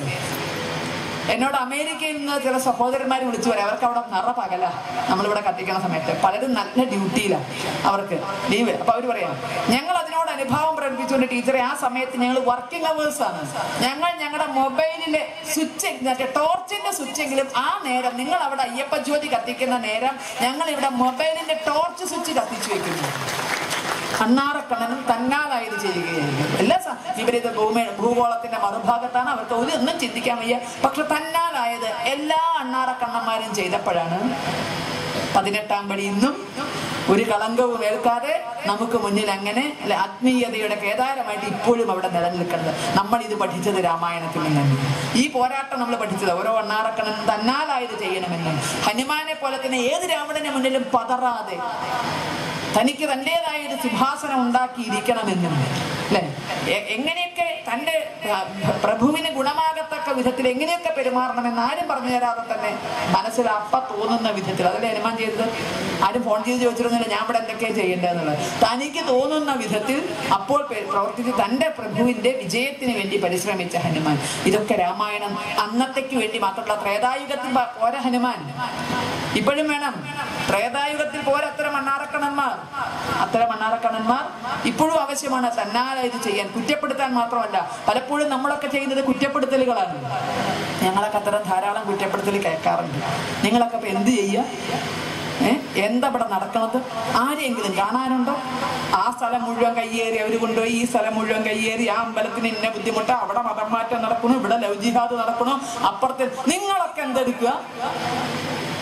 എന്നോട് അമേരിക്കയിൽ നിന്ന് ചില സഹോദരന്മാർ വിളിച്ചു പറയാം. അവർക്ക് അവിടെ നിറ പകല നമ്മളിവിടെ കത്തിക്കുന്ന സമയത്ത് പലരും നല്ല ഡ്യൂട്ടിയിലാണ്, അവർക്ക് ലീവ്. അപ്പൊ അവർ പറയാം, ഞങ്ങൾ അതിനോട് അനുഭാവം പ്രകടിപ്പിച്ചുകൊണ്ട് ടീച്ചറെ ആ സമയത്ത് ഞങ്ങൾ വർക്കിംഗ് അവേഴ്സ് ആണ്, ഞങ്ങൾ ഞങ്ങളുടെ മൊബൈലിലെ സ്വിച്ച് മറ്റേ ടോർച്ചിന്റെ സ്വിച്ചെങ്കിലും ആ നേരം നിങ്ങൾ അവിടെ അയ്യപ്പ ജ്യോതി കത്തിക്കുന്ന നേരം ഞങ്ങൾ ഇവിടെ മൊബൈലിന്റെ ടോർച്ച് സ്വിച്ച് കത്തിച്ചു വെക്കുന്നു. അണ്ണാറക്കണ്ണനും തന്നാലായത് ചെയ്യുകയായിരുന്നു. എല്ലാ വിപരീത ഭൂമി ഭൂഗോളത്തിന്റെ മറുഭാഗത്താണ്. അവർക്ക് ഒരു ഒന്നും ചിന്തിക്കാൻ വയ്യ. പക്ഷെ തന്നാലായത് എല്ലാ അണ്ണാറക്കണ്ണന്മാരും ചെയ്തപ്പോഴാണ് പതിനെട്ടാം പടി ഇന്നും ഒരു കളങ്കവും ഏൽക്കാതെ നമുക്ക് മുന്നിൽ അങ്ങനെ ആത്മീയതയുടെ കേദാരമായിട്ട് ഇപ്പോഴും അവിടെ നിലനിൽക്കുന്നത്. നമ്മൾ ഇത് പഠിച്ചത് രാമായണത്തിൽ നിന്നാണ്. ഈ പോരാട്ടം നമ്മൾ പഠിച്ചത് ഓരോ അണ്ണാറക്കണ്ണൻ തന്നാലായത് ചെയ്യണമെന്ന്. ഹനുമാനെ പോലെ തന്നെ ഏത് രാവണന്റെ മുന്നിലും പതറാതെ തനിക്ക് തൻ്റെതായ ഒരു സിംഹാസനം ഉണ്ടാക്കിയിരിക്കണമെന്നും അല്ലെ, എങ്ങനെയൊക്കെ തൻ്റെ പ്രഭുവിന് ഗുണമാകത്തക്ക വിധത്തിൽ എങ്ങനെയൊക്കെ പെരുമാറണമെന്ന് ആരും പറഞ്ഞു തരാതെ തന്നെ മനസ്സിൽ അപ്പ തോന്നുന്ന വിധത്തിൽ, അതല്ലേ ഹനുമാൻ ചെയ്തത്. ആരും ഫോൺ ചെയ്ത് ചോദിച്ചിരുന്നില്ല ഞാൻ ഇവിടെ എന്തൊക്കെയാണ് ചെയ്യേണ്ടതെന്നുള്ളത്. തനിക്ക് തോന്നുന്ന വിധത്തിൽ അപ്പോൾ പ്രവർത്തിച്ച് തൻ്റെ പ്രഭുവിന്റെ വിജയത്തിന് വേണ്ടി പരിശ്രമിച്ച ഹനുമാൻ. ഇതൊക്കെ രാമായണം അന്നത്തേക്ക് വേണ്ടി മാത്രമല്ല, ത്രേതായുഗത്തിൽ പോരാ ഹനുമാൻ, ഇപ്പോഴും വേണം. ത്രേതായുഗത്തിൽ പോരാ അത്തരം അണ്ണാറക്കണ്ണന്മാർ. അത്തരം അണ്ണാറക്കണ്ണന്മാർ ഇപ്പോഴും ആവശ്യമാണ്. തന്നാലായത് ചെയ്യാൻ, കുറ്റപ്പെടുത്താൻ മാത്രമല്ല. പലപ്പോഴും നമ്മളൊക്കെ ചെയ്യുന്നത് കുറ്റപ്പെടുത്തലുകളാണ്. ഞങ്ങളൊക്കെ അത്തരം ധാരാളം കുറ്റപ്പെടുത്തൽ കേൾക്കാറുണ്ട്. നിങ്ങളൊക്കെ ഇപ്പൊ എന്ത് ചെയ്യുക? ഏഹ് എന്താ ഇവിടെ നടക്കുന്നത്? ആരെങ്കിലും കാണാനുണ്ടോ? ആ സ്ഥലം മുഴുവൻ കയ്യേറി അവർ കൊണ്ടുപോയി, ഈ സ്ഥലം മുഴുവൻ കയ്യേറി, ആ അമ്പലത്തിന് ഇന്ന ബുദ്ധിമുട്ട്, അവിടെ മതം മാറ്റം നടക്കണു, ഇവിടെ ലവ് ജിഹാദ് നടക്കണു, അപ്പുറത്ത് നിങ്ങളൊക്കെ എന്തെടുക്കുക?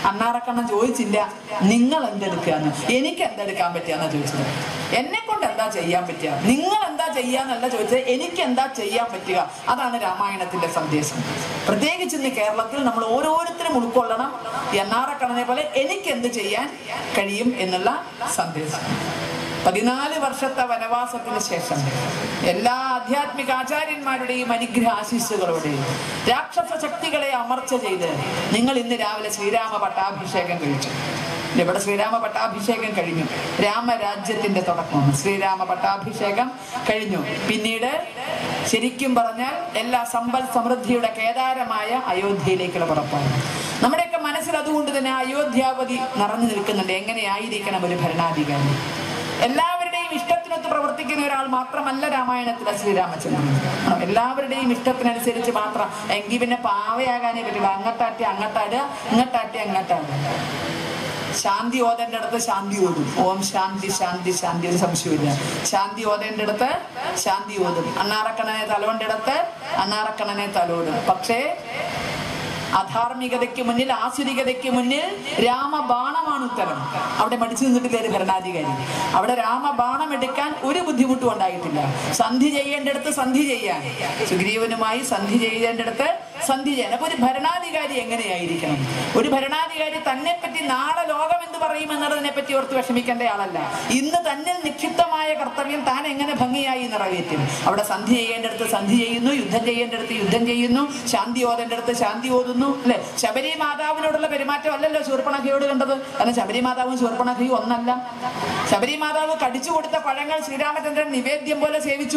അണ്ണാറക്കണ്ണൻ ചോദിച്ചില്ല നിങ്ങൾ എന്തെടുക്കുകയെന്ന്, എനിക്ക് എന്തെടുക്കാൻ പറ്റിയാന്നാ ചോദിച്ചത്. എന്നെ കൊണ്ട് എന്താ ചെയ്യാൻ പറ്റുക, നിങ്ങൾ എന്താ ചെയ്യാന്നല്ല ചോദിച്ചത്, എനിക്ക് എന്താ ചെയ്യാൻ പറ്റുക. അതാണ് രാമായണത്തിന്റെ സന്ദേശം. പ്രത്യേകിച്ച് ഇന്ന് കേരളത്തിൽ നമ്മൾ ഓരോരുത്തരും ഉൾക്കൊള്ളണം അണ്ണാറക്കണ്ണനെ പോലെ എനിക്ക് എന്ത് ചെയ്യാൻ കഴിയും എന്നുള്ള സന്ദേശം. പതിനാല് വർഷത്തെ വനവാസത്തിന് ശേഷം എല്ലാ ആധ്യാത്മിക ആചാര്യന്മാരുടെയും അനുഗ്രഹ ആശീസ്സുകളോടെയും രാക്ഷസ ശക്തികളെ അമർച്ച ചെയ്ത് നിങ്ങൾ ഇന്ന് രാവിലെ ശ്രീരാമ പട്ടാഭിഷേകം കഴിച്ചു. ഇവിടെ ശ്രീരാമ പട്ടാഭിഷേകം കഴിഞ്ഞു. രാമരാജ്യത്തിന്റെ തുടക്കമാണ്. ശ്രീരാമ പട്ടാഭിഷേകം കഴിഞ്ഞു. പിന്നീട് ശരിക്കും പറഞ്ഞാൽ എല്ലാ സമ്പൽ സമൃദ്ധിയുടെ കേദാരമായ അയോധ്യയിലേക്കുള്ള പുറപ്പാണ്. നമ്മുടെയൊക്കെ മനസ്സിൽ അതുകൊണ്ട് തന്നെ അയോധ്യാവധി നിറഞ്ഞു നിൽക്കുന്നുണ്ട്. എങ്ങനെയായിരിക്കണം ഒരു ഭരണാധികാരി? എല്ലാവരുടെയും ഇഷ്ടത്തിനൊത്ത് പ്രവർത്തിക്കുന്ന ഒരാൾ മാത്രമല്ല രാമായണത്തിലെ ശ്രീരാമചന്ദ്രൻ. എല്ലാവരുടെയും ഇഷ്ടത്തിനനുസരിച്ച് മാത്രം. എങ്കിൽ പിന്നെ പാവയാകാനേ പറ്റില്ല. അങ്ങട്ടാട്ടി അങ്ങട്ടാട്, ഇങ്ങട്ടാട്ടി അങ്ങട്ടാട്. ശാന്തി ഓതേണ്ട അടുത്ത് ശാന്തി ഓതും. ഓം ശാന്തി ശാന്തി ശാന്തി, ഒരു സംശയമില്ല. ശാന്തി ഓതേണ്ട അടുത്ത് ശാന്തി ഓതും. അണ്ണാറക്കണ്ണനെ തലോന്റെ അടുത്ത് അണ്ണാറക്കണ്ണനെ തലോടും. പക്ഷേ അധാർമികതയ്ക്ക് മുന്നിൽ, ആസുരികതയ്ക്ക് മുന്നിൽ രാമബാണമാണ് ഉത്തരം. അവിടെ മടിച്ചു നിന്നിട്ടില്ല ഒരു ഭരണാധികാരി. അവിടെ രാമബാണം എടുക്കാൻ ഒരു ബുദ്ധിമുട്ടും ഉണ്ടായിട്ടില്ല. സന്ധി ചെയ്യേണ്ടടുത്ത് സന്ധി ചെയ്യാൻ, സുഗ്രീവനുമായി സന്ധി ചെയ്യേണ്ടടുത്ത് സന്ധി ചെയ്യാൻ. അപ്പൊ ഒരു ഭരണാധികാരി എങ്ങനെയായിരിക്കണം? ഒരു ഭരണാധികാരി തന്നെ പറ്റി നാളെ ലോകം എന്ത് പറയും എന്നുള്ളതിനെ പറ്റി ഓർത്ത് വിഷമിക്കേണ്ട ആളല്ല. ഇന്ന് തന്നെ നിക്ഷിപ്തമായ കർത്തവ്യം താൻ എങ്ങനെ ഭംഗിയായി നിറവേറ്റും. അവിടെ സന്ധി ചെയ്യേണ്ടടുത്ത് സന്ധി ചെയ്യുന്നു, യുദ്ധം ചെയ്യേണ്ടടുത്ത് യുദ്ധം ചെയ്യുന്നു, ശാന്തി ഓതേണ്ടടുത്ത് ശാന്തി ഓതുന്നു. അല്ലെ? ശബരി മാതാവിനോടുള്ള പെരുമാറ്റം അല്ലല്ലോ ശൂർപ്പണഖയോട് കണ്ടത്. കാരണം ശബരി മാതാവും ശൂർപ്പണഖയും ഒന്നല്ല. ശബരി മാതാവ് കടിച്ചു കൊടുത്ത പഴങ്ങൾ ശ്രീരാമചന്ദ്രൻ നിവേദ്യം പോലെ സേവിച്ചു.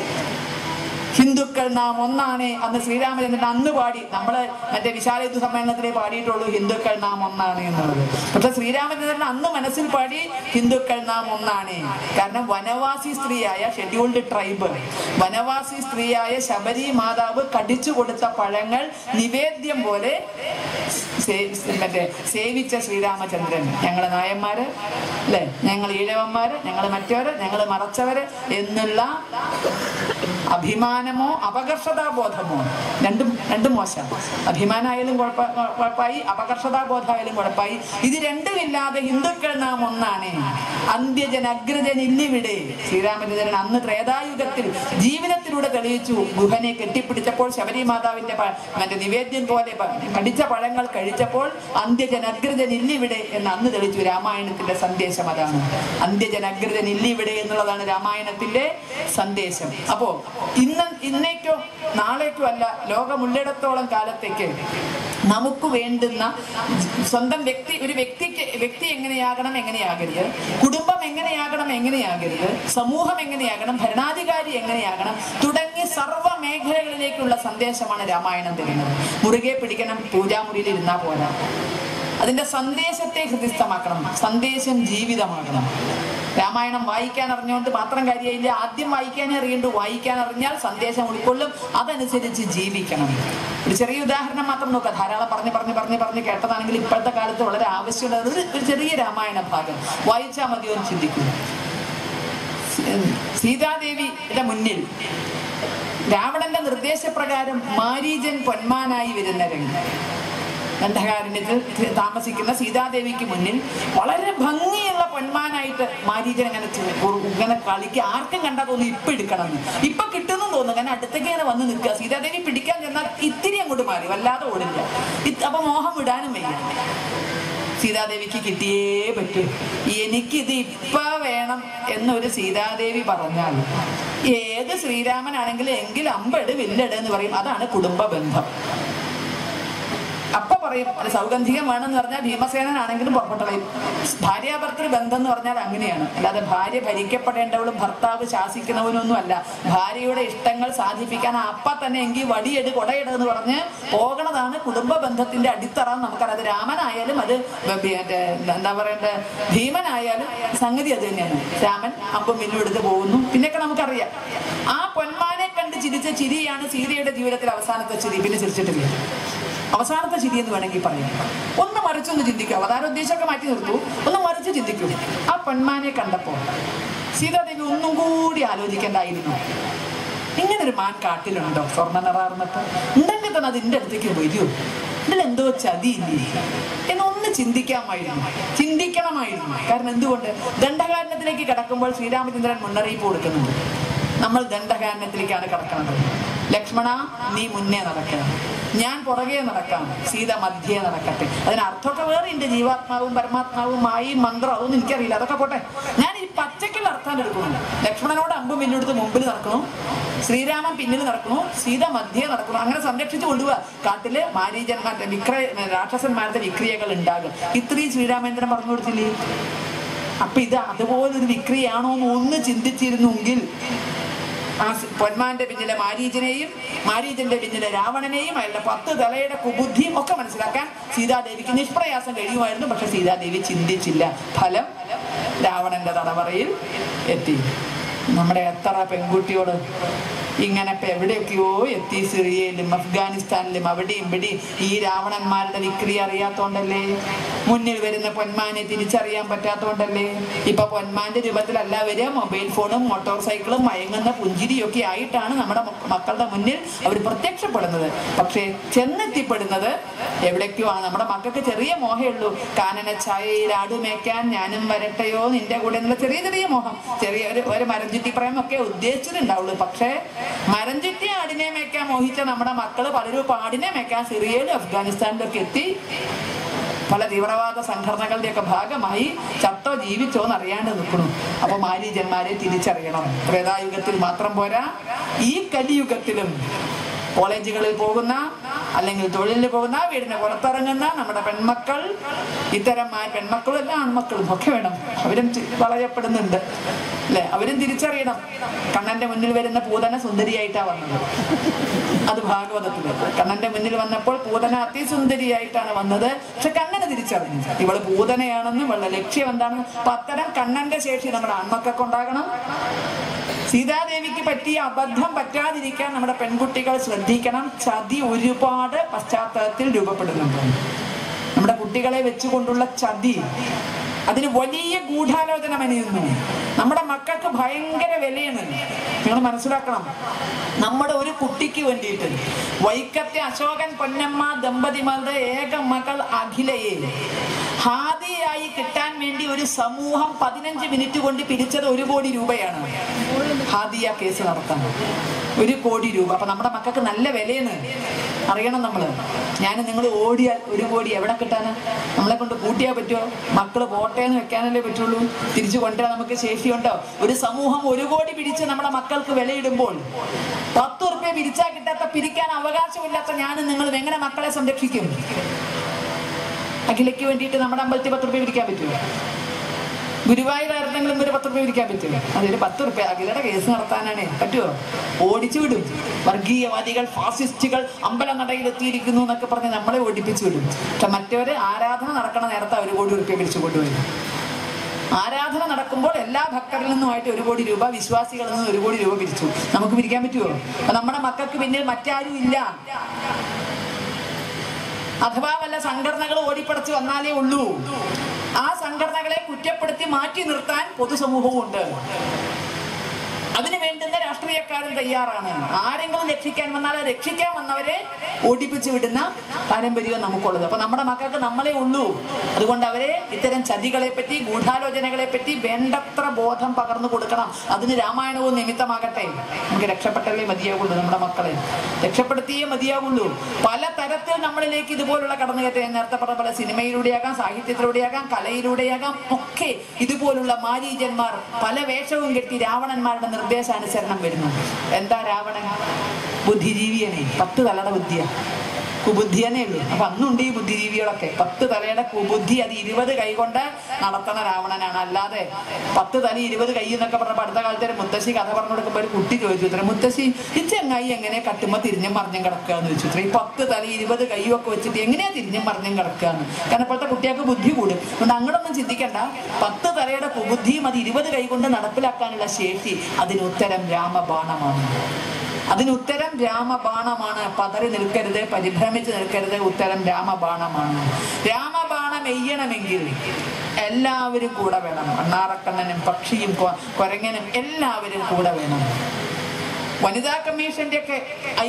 ഹിന്ദുക്കൾ നാം ഒന്നാണ് അന്ന് ശ്രീരാമചന്ദ്രൻ അന്ന് പാടി. നമ്മള് മറ്റേ വിശാലയുദ്ധ സമ്മേളനത്തിലേ പാടിയിട്ടുള്ളൂ ഹിന്ദുക്കൾ നാം ഒന്നാണ് എന്നുള്ളത്. പക്ഷെ ശ്രീരാമചന്ദ്രൻ അന്ന് മനസ്സിൽ പാടി ഹിന്ദുക്കൾ നാം ഒന്നാണ്. കാരണം വനവാസി സ്ത്രീയായ, ഷെഡ്യൂൾഡ് ട്രൈബ് വനവാസി സ്ത്രീയായ ശബരി മാതാവ് കടിച്ചു കൊടുത്ത പഴങ്ങൾ നിവേദ്യം പോലെ മറ്റേ സേവിച്ച ശ്രീരാമചന്ദ്രൻ, ഞങ്ങള് നായന്മാര് അല്ലെ, ഞങ്ങൾ ഈഴവന്മാര്, ഞങ്ങള് മറ്റവര്, ഞങ്ങള് മറച്ചവര് എന്നുള്ള അഭിമാനമോ അപകർഷതാബോധമോ രണ്ടും രണ്ടും മോശം. അഭിമാനമായാലും കുഴപ്പ കുഴപ്പമായി അപകർഷതാബോധമായാലും കുഴപ്പമായി. ഇത് രണ്ടും ഇല്ലാതെ ഹിന്ദുക്കൾ നാം ഒന്നാണ്, അന്ത്യജൻ അഗ്രജൻ ഇന്നിവിടെ. ശ്രീരാമചന്ദ്രൻ അന്ന് ത്രേതായുഗത്തിൽ ജീവിതത്തിലൂടെ തെളിയിച്ചു. ഗുഹനെ കെട്ടിപ്പിടിച്ചപ്പോൾ ശബരി മാതാവിന്റെ മറ്റേ നിവേദ്യം പോലെ കടിച്ച പഴങ്ങൾ കഴിച്ചപ്പോൾ അന്ത്യജൻ അഗ്രജൻ ഇല്ലിവിടെ എന്ന് അന്ന് തെളിയിച്ചു. രാമായണത്തിന്റെ സന്ദേശം അതാണ്. അന്ത്യജൻ അഗ്രജൻ ഇല്ലിവിടെ എന്നുള്ളതാണ് രാമായണത്തിന്റെ സന്ദേശം. അപ്പോ ഇന്ന് ഇന്നേക്കോ നാളേക്കോ അല്ല, ലോകമുള്ളിടത്തോളം കാലത്തേക്ക് നമുക്ക് വേണ്ടുന്ന സ്വന്തം വ്യക്തി, ഒരു വ്യക്തിക്ക് വ്യക്തി എങ്ങനെയാകണം എങ്ങനെയാകരുത്, കുടുംബം എങ്ങനെയാകണം എങ്ങനെയാകരുത്, സമൂഹം എങ്ങനെയാകണം, ഭരണാധികാരി എങ്ങനെയാകണം തുടങ്ങി സർവ്വ മേഖലകളിലേക്കുള്ള സന്ദേശമാണ് രാമായണം തരുന്നത്. മുറുകെ പിടിക്കണം. പൂജാമുറിയിൽ ഇരുന്നാ പോരാ. അതിന്റെ സന്ദേശത്തെ ഹൃദിസ്ഥമാക്കണം. സന്ദേശം ജീവിതമാകണം. രാമായണം വായിക്കാൻ അറിഞ്ഞുകൊണ്ട് മാത്രം കാര്യമില്ല. ആദ്യം വായിക്കാനേ അറിയണ്ടു. വായിക്കാൻ അറിഞ്ഞാൽ സന്ദേശം ഉൾക്കൊള്ളും. അതനുസരിച്ച് ജീവിക്കണം. ഒരു ചെറിയ ഉദാഹരണം മാത്രം നോക്കാം. ധാരാളം പറഞ്ഞ് പറഞ്ഞ് പറഞ്ഞ് പറഞ്ഞ് കേട്ടതാണെങ്കിൽ ഇപ്പോഴത്തെ കാലത്ത് വളരെ ആവശ്യമുള്ള ഒരു ചെറിയ രാമായണ ഭാഗം വായിച്ചാൽ മതിയോ എന്ന് ചിന്തിക്കും. സീതാദേവിയുടെ മുന്നിൽ രാവണന്റെ നിർദ്ദേശപ്രകാരം മാരീചൻ പൊന്മാനായി വരുന്ന രംഗം. ഗന്ധകാരണ്യത്തിൽ താമസിക്കുന്ന സീതാദേവിക്ക് മുന്നിൽ വളരെ ഭംഗിയുള്ള പൊന്മാനായിട്ട് മാരീചൻ അങ്ങനെ ഇങ്ങനെ കളിക്ക്. ആർക്കും കണ്ടാൽ തോന്നുന്നു ഇപ്പൊ എടുക്കണമെന്ന്. ഇപ്പൊ കിട്ടുന്നു തോന്നുന്നു. കാരണം അടുത്തേക്ക് ഇങ്ങനെ വന്ന് നിൽക്കുക. സീതാദേവി പിടിക്കാൻ ചെന്നാൽ ഇത്തിരി അങ്ങോട്ട് മാറി, വല്ലാതെ ഓടില്ല. അപ്പൊ മോഹം വിടാനും വയ്യ. സീതാദേവിക്ക് കിട്ടിയേ പറ്റൂ. എനിക്കിത് ഇപ്പ വേണം എന്നൊരു സീതാദേവി പറഞ്ഞാൽ ഏത് ശ്രീരാമനാണെങ്കിലും എങ്കിൽ അമ്പെട് വില്ലെട് എന്ന് പറയും. അതാണ് കുടുംബ ബന്ധം. അപ്പൊ പറയും അത് സൗഗന്ധികം വേണമെന്ന് പറഞ്ഞാൽ ഭീമസേനനാണെങ്കിലും പുറപ്പെട്ടളയും. ഭാര്യാഭർത്തൃ ബന്ധം എന്ന് പറഞ്ഞാൽ അങ്ങനെയാണ്. അല്ലാതെ ഭാര്യ ഭരിക്കപ്പെടേണ്ടവളും ഭർത്താവ് ശാസിക്കുന്നവനൊന്നും അല്ല. ഭാര്യയുടെ ഇഷ്ടങ്ങൾ സാധിപ്പിക്കാൻ അപ്പ തന്നെ എങ്കിൽ വടിയെട് കൊടയിട് എന്ന് പറഞ്ഞ് പോകണതാണ് കുടുംബ ബന്ധത്തിന്റെ അടിത്തറ. നമുക്കറിയാം. അത് രാമനായാലും അത് എന്താ പറയണ്ടേ ഭീമനായാലും സംഗതി അത് തന്നെയാണ്. രാമൻ അമ്പും വില്ലും എടുത്ത് പോകുന്നു. പിന്നൊക്കെ നമുക്കറിയാം. ആ പൊന്മാനെ കണ്ട് ചിരിച്ച ചിരിയാണ് സീതയുടെ ജീവിതത്തിൽ അവസാനത്തെ ചിരി. പിന്നെ ചിരിച്ചിട്ടില്ല. അവസാനത്തെ ചിരി എന്ന് വേണമെങ്കിൽ പറയാം. ഒന്ന് മറിച്ചൊന്ന് ചിന്തിക്കുക. അവതാരോദ്ദേശമൊക്കെ മാറ്റി നിർത്തൂ. ഒന്ന് മറിച്ച് ചിന്തിക്കൂ. ആ പൊന്മാനെ കണ്ടപ്പോൾ സീതാദേവി ഒന്നും കൂടി ആലോചിക്കേണ്ടായിരുന്നു. ഇങ്ങനൊരു മാൻ കാട്ടിലുണ്ടോ സ്വർണ്ണ നിറാർന്നിട്ട്? ഉണ്ടെങ്കിൽ തന്നെ അതിൻ്റെ അടുത്തേക്ക് വരൂ. ഇതിലെന്തോ ചതിയില്ലേ എന്നൊന്നും ഒന്ന് ചിന്തിക്കാമായിരുന്നു, ചിന്തിക്കണമായിരുന്നു. കാരണം എന്തുകൊണ്ട്? ദണ്ഡകാരണ്യത്തിലേക്ക് കടക്കുമ്പോൾ ശ്രീരാമചന്ദ്രൻ മുന്നറിയിപ്പ് കൊടുക്കുന്നുണ്ട്, നമ്മൾ ദണ്ഡകാരണ്യത്തിലേക്കാണ് കടക്കുന്നത്. ലക്ഷ്മണ, നീ മുന്നേ നടക്കണം, ഞാൻ പുറകെ നടക്കാം, സീത മധ്യേ നടക്കട്ടെ. അതിനർത്ഥമൊക്കെ വേറെ ഉണ്ട്, ജീവാത്മാവും പരമാത്മാവും മായയും മന്ത്രം, അതൊന്നും എനിക്കറിയില്ല, അതൊക്കെ പോട്ടെ. ഞാൻ ഈ പച്ചയ്ക്കുള്ള അർത്ഥം എടുക്കുന്നു. ലക്ഷ്മണനോട് അമ്പും പിന്നെടുത്ത് മുമ്പിൽ നടക്കണു, ശ്രീരാമൻ പിന്നിൽ നടക്കണു, സീത മധ്യേ നടക്കണു. അങ്ങനെ സംരക്ഷിച്ചു കൊണ്ടുപോവുക. കാട്ടില് മാരീജന്മാരുടെ വിക്രയ രാക്ഷസന്മാരുടെ വിക്രിയകൾ ഉണ്ടാകും. ഇത്രയും ശ്രീരാമേന്ദ്രൻ പറഞ്ഞു കൊടുത്തില്ലേ? അപ്പൊ ഇത് അതുപോലൊരു വിക്രിയാണോ എന്ന് ഒന്ന് ചിന്തിച്ചിരുന്നെങ്കിൽ ആ പൊന്മാന്റെ പിന്നിലെ മാരീചനെയും മാരീചന്റെ പിന്നിലെ രാവണനെയും അയാളുടെ പത്ത് തലയുടെ കുബുദ്ധിയും ഒക്കെ മനസ്സിലാക്കാൻ സീതാദേവിക്ക് നിഷ്പ്രയാസം കഴിയുമായിരുന്നു. പക്ഷെ സീതാദേവി ചിന്തിച്ചില്ല. ഫലം രാവണന്റെ തടവറയിൽ എത്തി. നമ്മുടെ എത്ര പെൺകുട്ടിയോട് ഇങ്ങനെ ഇപ്പൊ എവിടെയൊക്കെയോ എത്തി, സിറിയയിലും അഫ്ഗാനിസ്ഥാനിലും അവിടെയും ഇവിടെയും ഈ രാവണന്മാരുടെ വിക്രി അറിയാത്തോണ്ടല്ലേ, മുന്നിൽ വരുന്ന പൊന്മാനെ തിരിച്ചറിയാൻ പറ്റാത്തോണ്ടല്ലേ. ഇപ്പൊ പൊന്മാന്റെ രൂപത്തിലല്ല വരിക, മൊബൈൽ ഫോണും മോട്ടോർ സൈക്കിളും മയങ്ങുന്ന പുഞ്ചിരിയൊക്കെ ആയിട്ടാണ് നമ്മുടെ മക്കളുടെ മുന്നിൽ അവർ പ്രത്യക്ഷപ്പെടുന്നത്. പക്ഷേ ചെന്നെത്തിപ്പെടുന്നത് എവിടേക്കോ ആണ്. നമ്മുടെ മക്കൾക്ക് ചെറിയ മോഹേ ഉള്ളൂ, കാനന ഛായയിൽ ആടുമേക്കാൻ ഞാനും വരട്ടെയോ നിന്റെ കൂടെ എന്നുള്ള ചെറിയ ചെറിയ മോഹം, ചെറിയ ഒരു ഒരു മരഞ്ചുറ്റി പ്രേമൊക്കെ ഉദ്ദേശിച്ചിട്ടുണ്ടാവുള്ളൂ. പക്ഷേ മരഞ്ചുറ്റി ആടിനെ മേക്കാൻ മോഹിച്ച നമ്മുടെ മക്കള് പലരും ആടിനെ മേക്കാൻ സിറിയയിലും അഫ്ഗാനിസ്ഥാനിലൊക്കെ എത്തി പല തീവ്രവാദ സംഘടനകളുടെയൊക്കെ ഭാഗമായി ചത്തോ ജീവിച്ചോ എന്ന് അറിയാണ്ട് നിൽക്കുന്നു. അപ്പൊ മാരീജന്മാരെ തിരിച്ചറിയണം. ത്രേതായുഗത്തിൽ മാത്രം പോരാ, ഈ കലിയുഗത്തിലും കോളേജുകളിൽ പോകുന്ന അല്ലെങ്കിൽ തൊഴിലിന് പോകുന്ന, വീടിന് പുറത്തിറങ്ങുന്ന നമ്മുടെ പെൺമക്കൾ, ഇത്തരം പെൺമക്കളും എല്ലാം ആൺമക്കളും ഒക്കെ വേണം, അവരും വളയപ്പെടുന്നുണ്ട് അല്ലെ? അവരും തിരിച്ചറിയണം. കണ്ണന്റെ മുന്നിൽ വരുന്ന പൂതന സുന്ദരിയായിട്ടാണ് വന്നത്. അത് ഭാഗവതത്തില് കണ്ണന്റെ മുന്നിൽ വന്നപ്പോൾ പൂതന അതിസുന്ദരിയായിട്ടാണ് വന്നത്. പക്ഷെ കണ്ണന് തിരിച്ചറിഞ്ഞു ഇവള് പൂതനയാണെന്ന്. ഇവളുടെ ലക്ഷ്യം എന്താണ്? അപ്പൊ അത്തരം കണ്ണന്റെ ശേഷി നമ്മുടെ ആൺമക്കൾക്ക് ഉണ്ടാകണം. സീതാദേവിക്ക് പറ്റിയ അബദ്ധം പറ്റാതിരിക്കാൻ നമ്മുടെ പെൺകുട്ടികൾ ശ്രദ്ധിക്കണം. ചതി ഒരുപാട് പശ്ചാത്തലത്തിൽ രൂപപ്പെടുന്നുണ്ട്. നമ്മുടെ കുട്ടികളെ വെച്ചുകൊണ്ടുള്ള ചതി, അതിന് വലിയ ഗൂഢാലോചന മെനയുന്നു. നമ്മുടെ മക്കൾക്ക് ഭയങ്കര വിലയാണ്. നിങ്ങൾ മനസ്സിലാക്കണം, നമ്മുടെ ഒരു കുട്ടിക്ക് വേണ്ടിയിട്ട് വൈക്കത്തെ അശോകൻ പൊന്നമ്മ ദമ്പതിമാരുടെ ഏക മകൾ അഖിലയെ ഹാദിയായി കിട്ടാൻ വേണ്ടി ഒരു സമൂഹം പതിനഞ്ച് മിനിറ്റ് കൊണ്ട് പിരിച്ചത് ഒരു കോടി രൂപയാണ്. ഹാദിയ കേസ് നടത്താൻ ഒരു കോടി രൂപ. അപ്പൊ നമ്മുടെ മക്കൾക്ക് നല്ല വിലയാണ്, അറിയണം നമ്മള്. ഞാൻ നിങ്ങൾ ഓടിയാൽ ഒരു കോടി എവിടെ കിട്ടാനാ? നമ്മളെ കൊണ്ട് കൂട്ടിയാൽ പറ്റുമോ? മക്കള് പോട്ടേന്ന് വെക്കാനല്ലേ പറ്റുള്ളൂ. തിരിച്ചു കൊണ്ടുവരാൻ നമുക്ക് ശേഷിയുണ്ടോ? ഒരു സമൂഹം ഒരു കോടി പിരിച്ച് നമ്മുടെ മക്കൾക്ക് വിലയിടുമ്പോൾ പത്ത് ഉറുപ്പ്യ പിരിച്ചാൽ കിട്ടാത്ത, പിരിക്കാൻ അവകാശമില്ലാത്ത ഞാനും നിങ്ങളും എങ്ങനെ മക്കളെ സംരക്ഷിക്കും? അഖിലയ്ക്ക് വേണ്ടിയിട്ട് നമ്മുടെ അമ്പലത്തിൽ പത്ത് റുപ്യ പിരിക്കാൻ പറ്റുമോ? ഗുരുവായൂരായിരുന്നെങ്കിലും ഒരു പത്ത് റുപ്യ പിരിക്കാൻ പറ്റുമോ? അതൊരു പത്ത് റുപ്യ അഖിലയുടെ കേസ് നടത്താനാണ് പറ്റുമോ? ഓടിച്ചു വിടും. വർഗീയവാദികൾ, ഫാസിസ്റ്റുകൾ അമ്പലം നടയിൽ എത്തിയിരിക്കുന്നു എന്നൊക്കെ പറഞ്ഞ് നമ്മളെ ഓടിപ്പിച്ചു വിടും. പക്ഷെ മറ്റവര് ആരാധന നടക്കണ നേരത്തെ ഒരു കോടി റുപ്യ പിരിച്ചു കൊണ്ടുവരും. ആരാധന നടക്കുമ്പോൾ എല്ലാ ഭക്തരിൽ നിന്നുമായിട്ട് ഒരു കോടി രൂപ, വിശ്വാസികളിൽ നിന്ന് ഒരു കോടി രൂപ പിരിച്ചു. നമുക്ക് പിരിക്കാൻ പറ്റുമോ? അപ്പൊ നമ്മുടെ മക്കൾക്ക് പിന്നിൽ മറ്റാരും ഇല്ല. അഥവാ വല്ല സംഘടനകൾ ഓടിപ്പടച്ച് വന്നാലേ ഉള്ളൂ. ആ സംഘടനകളെ കുറ്റപ്പെടുത്തി മാറ്റി നിർത്താൻ പൊതുസമൂഹവും ഉണ്ട്. അതിനു വേണ്ടുന്ന രാഷ്ട്രീയക്കാരും തയ്യാറാണ്. ആരെങ്കിലും രക്ഷിക്കാൻ വന്നാൽ രക്ഷിക്കാൻ വന്നവരെ ഓടിപ്പിച്ചു വിടുന്ന പാരമ്പര്യവും നമുക്കുള്ളത്. അപ്പൊ നമ്മുടെ മക്കൾക്ക് നമ്മളെ ഉള്ളൂ. അതുകൊണ്ട് അവരെ ഇത്തരം ചതികളെ പറ്റി, ഗൂഢാലോചനകളെ പറ്റി വേണ്ടത്ര ബോധം പകർന്നു കൊടുക്കണം. അതിന് രാമായണവും നിമിത്തമാകട്ടെ. നമുക്ക് രക്ഷപ്പെട്ടല്ലേ മതിയാകുള്ളൂ. നമ്മുടെ മക്കളെ രക്ഷപ്പെടുത്തിയേ മതിയാകുള്ളൂ. പല തരത്തിൽ നമ്മളിലേക്ക് ഇതുപോലുള്ള കടന്നുകയറ്റം, നേരത്തെ പറഞ്ഞ പോലെ സിനിമയിലൂടെയാകാം, സാഹിത്യത്തിലൂടെയാകാം, കലയിലൂടെയാകാം, ഒക്കെ ഇതുപോലുള്ള മാരീജന്മാർ പല വേഷവും കെട്ടി രാവണന്മാരുടെ നിർദ്ദേശാനുസരണം വരുന്നു. എന്താ രാവണൻ? ബുദ്ധിജീവിയനെ, പത്ത് തലയുടെ ബുദ്ധിയ, കുബുദ്ധിയനേ ഉള്ളൂ. അപ്പൊ അന്നുണ്ട് ഈ ബുദ്ധിജീവികളൊക്കെ. പത്ത് തലയുടെ കുബുദ്ധി, അത് ഇരുപത് കൈ കൊണ്ട് നടത്തുന്ന രാവണനാണ്. അല്ലാതെ പത്ത് തല ഇരുപത് കൈ എന്നൊക്കെ പറഞ്ഞപ്പോൾ അടുത്ത കാലത്ത് ഒരു മുത്തശ്ശി കഥ പറഞ്ഞു കൊടുക്കുമ്പോൾ ഒരു കുട്ടി ചോദിച്ചു ഇത്ര, മുത്തശ്ശി ഈ ചെങ്ങായി എങ്ങനെ കട്ടുമ്പോ തിരിഞ്ഞും മറിഞ്ഞും കിടക്കുക എന്ന് ചോദിച്ചു. ഈ പത്ത് തല ഇരുപത് കൈയും ഒക്കെ വെച്ചിട്ട് എങ്ങനെയാ തിരിഞ്ഞും മറിഞ്ഞും കിടക്കുകയെന്ന്. കാരണം ഇപ്പോഴത്തെ കുട്ടികൾക്ക് ബുദ്ധി കൂടും. അതുകൊണ്ട് അങ്ങനൊന്നും ചിന്തിക്കണ്ട. പത്ത് തലയുടെ കുബുദ്ധിയും അത് ഇരുപത് കൈ കൊണ്ട് നടപ്പിലാക്കാനുള്ള ശേഷി, അതിനുത്തരം രാമബാണമാണ്. അതിനുത്തരം രാമബാണമാണ്. പതറി നിൽക്കരുത്, പരിഭ്രമിച്ച് നിൽക്കരുത്. ഉത്തരം രാമബാണമാണ്. രാമബാണം എയ്യണമെങ്കിൽ എല്ലാവരും കൂടെ വേണം. അണ്ണാറക്കണ്ണനും പക്ഷിയും കൊരങ്ങനും എല്ലാവരും കൂടെ വേണം. വനിതാ കമ്മീഷന്റെ ഒക്കെ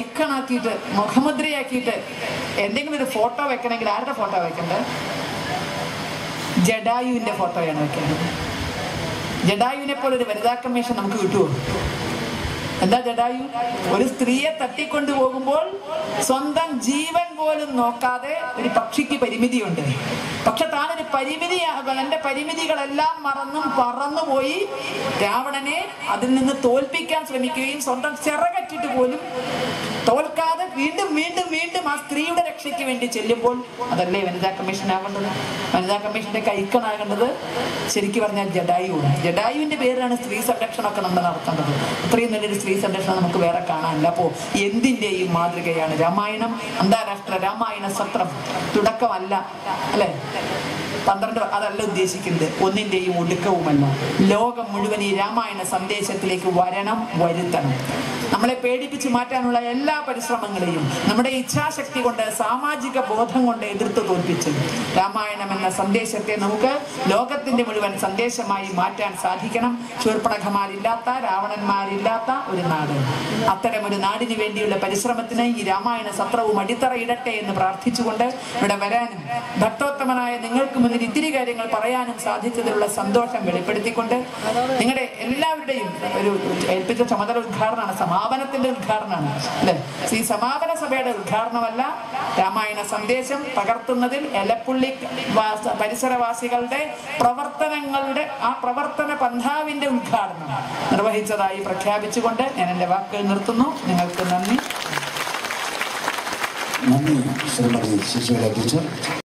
ഐക്കണാക്കിയിട്ട്, മുഖമുദ്രയാക്കിയിട്ട് എന്തെങ്കിലും ഒരു ഫോട്ടോ വെക്കണമെങ്കിൽ ആരുടെ ഫോട്ടോ വെക്കണ്ടേ? ജഡായുവിന്റെ ഫോട്ടോയാണ് വെക്കേണ്ടത്. ജഡായുവിനെ പോലെ ഒരു വനിതാ കമ്മീഷൻ നമുക്ക് കിട്ടുമോ? എന്താ ജഡായു? ഒരു സ്ത്രീയെ തട്ടിക്കൊണ്ടു പോകുമ്പോൾ സ്വന്തം ജീവൻ പോലും നോക്കാതെ, ഒരു പക്ഷിക്ക് പരിമിതിയുണ്ട്, പക്ഷെ താനൊരു പരിമിതി, എന്റെ പരിമിതികളെല്ലാം മറന്നും പറന്നുപോയി രാവണനെ അതിൽ നിന്ന് തോൽപ്പിക്കാൻ ശ്രമിക്കുകയും സ്വന്തം ചിറകറ്റിട്ട് പോലും തോൽക്കാതെ വീണ്ടും വീണ്ടും വീണ്ടും ആ സ്ത്രീയുടെ രക്ഷയ്ക്ക് വേണ്ടി ചെല്ലുമ്പോൾ അതല്ലേ വനിതാ കമ്മീഷൻ ആകേണ്ടത്? വനിതാ കമ്മീഷന്റെ കൈക്കണാകേണ്ടത് ശരിക്കും പറഞ്ഞാൽ ജഡായുവാണ്. ജഡായുവിന്റെ പേരിലാണ് സ്ത്രീ സംരക്ഷണമൊക്കെ നമ്മൾ നടത്തേണ്ടത്. അത്രയും നല്ലൊരു സ്ത്രീ സംരക്ഷണം നമുക്ക് വേറെ കാണാനില്ല. അപ്പോ എന്തിന്റെയും മാതൃകയാണ് രാമായണം. അന്താരാഷ്ട്ര രാമായണ സത്രം തുടക്കമല്ല, അല്ലെ? പന്ത്രണ്ട് അതല്ല ഉദ്ദേശിക്കുന്നത്, ഒന്നിന്റെയും ഒടുക്കവുമല്ല. ലോകം മുഴുവൻ ഈ രാമായണ സന്ദേശത്തിലേക്ക് വരണം, വരുത്തണം. നമ്മളെ പേടിപ്പിച്ചു മാറ്റാനുള്ള എല്ലാ പരിശ്രമങ്ങളെയും നമ്മുടെ ഇച്ഛാശക്തി കൊണ്ട്, സാമാജിക ബോധം കൊണ്ട് എതിർത്ത് തോൽപ്പിച്ചു രാമായണം എന്ന സന്ദേശത്തെ നമുക്ക് ലോകത്തിന്റെ മുഴുവൻ സന്ദേശമായി മാറ്റാൻ സാധിക്കണം. ശൂർപ്പണഖമാരില്ലാത്ത, രാവണന്മാരില്ലാത്ത ഒരു നാട്. അത്തരമൊരു നാടിന് വേണ്ടിയുള്ള പരിശ്രമത്തിന് ഈ രാമായണ സത്രവും അടിത്തറയിടട്ടെ എന്ന് പ്രാർത്ഥിച്ചുകൊണ്ട് ഇവിടെ വരാനും ഭക്തോത്തമനായ നിങ്ങൾക്ക് മുന്നിൽ ഇത്തിരി കാര്യങ്ങൾ പറയാനും സാധിച്ചതിലുള്ള സന്തോഷം വെളിപ്പെടുത്തിക്കൊണ്ട് നിങ്ങളുടെ എല്ലാവരുടെയും ഒരു ഏൽപ്പിച്ച ചുമതല ഉദ്ഘാടനമാണ്, സമാപനത്തിന്റെ ഉദ്ഘാടനമാണ്, അല്ലെ? ഈ സമാപന സഭയുടെ ഉദ്ഘാടനമല്ല, രാമായണ സന്ദേശം പകർത്തുന്നതിൽ എലപ്പുള്ളി പരിസരവാസികളുടെ പ്രവർത്തനങ്ങളുടെ ആ പ്രവർത്തന പന്ഥാവിന്റെ ഉദ്ഘാടനം നിർവഹിച്ചതായി പ്രഖ്യാപിച്ചുകൊണ്ട് ഞാൻ എന്റെ വാക്കുകൾ നിർത്തുന്നു. നിങ്ങൾക്ക് നന്ദി. നന്ദി ശ്രീമതി സുശീല ടീച്ചർ.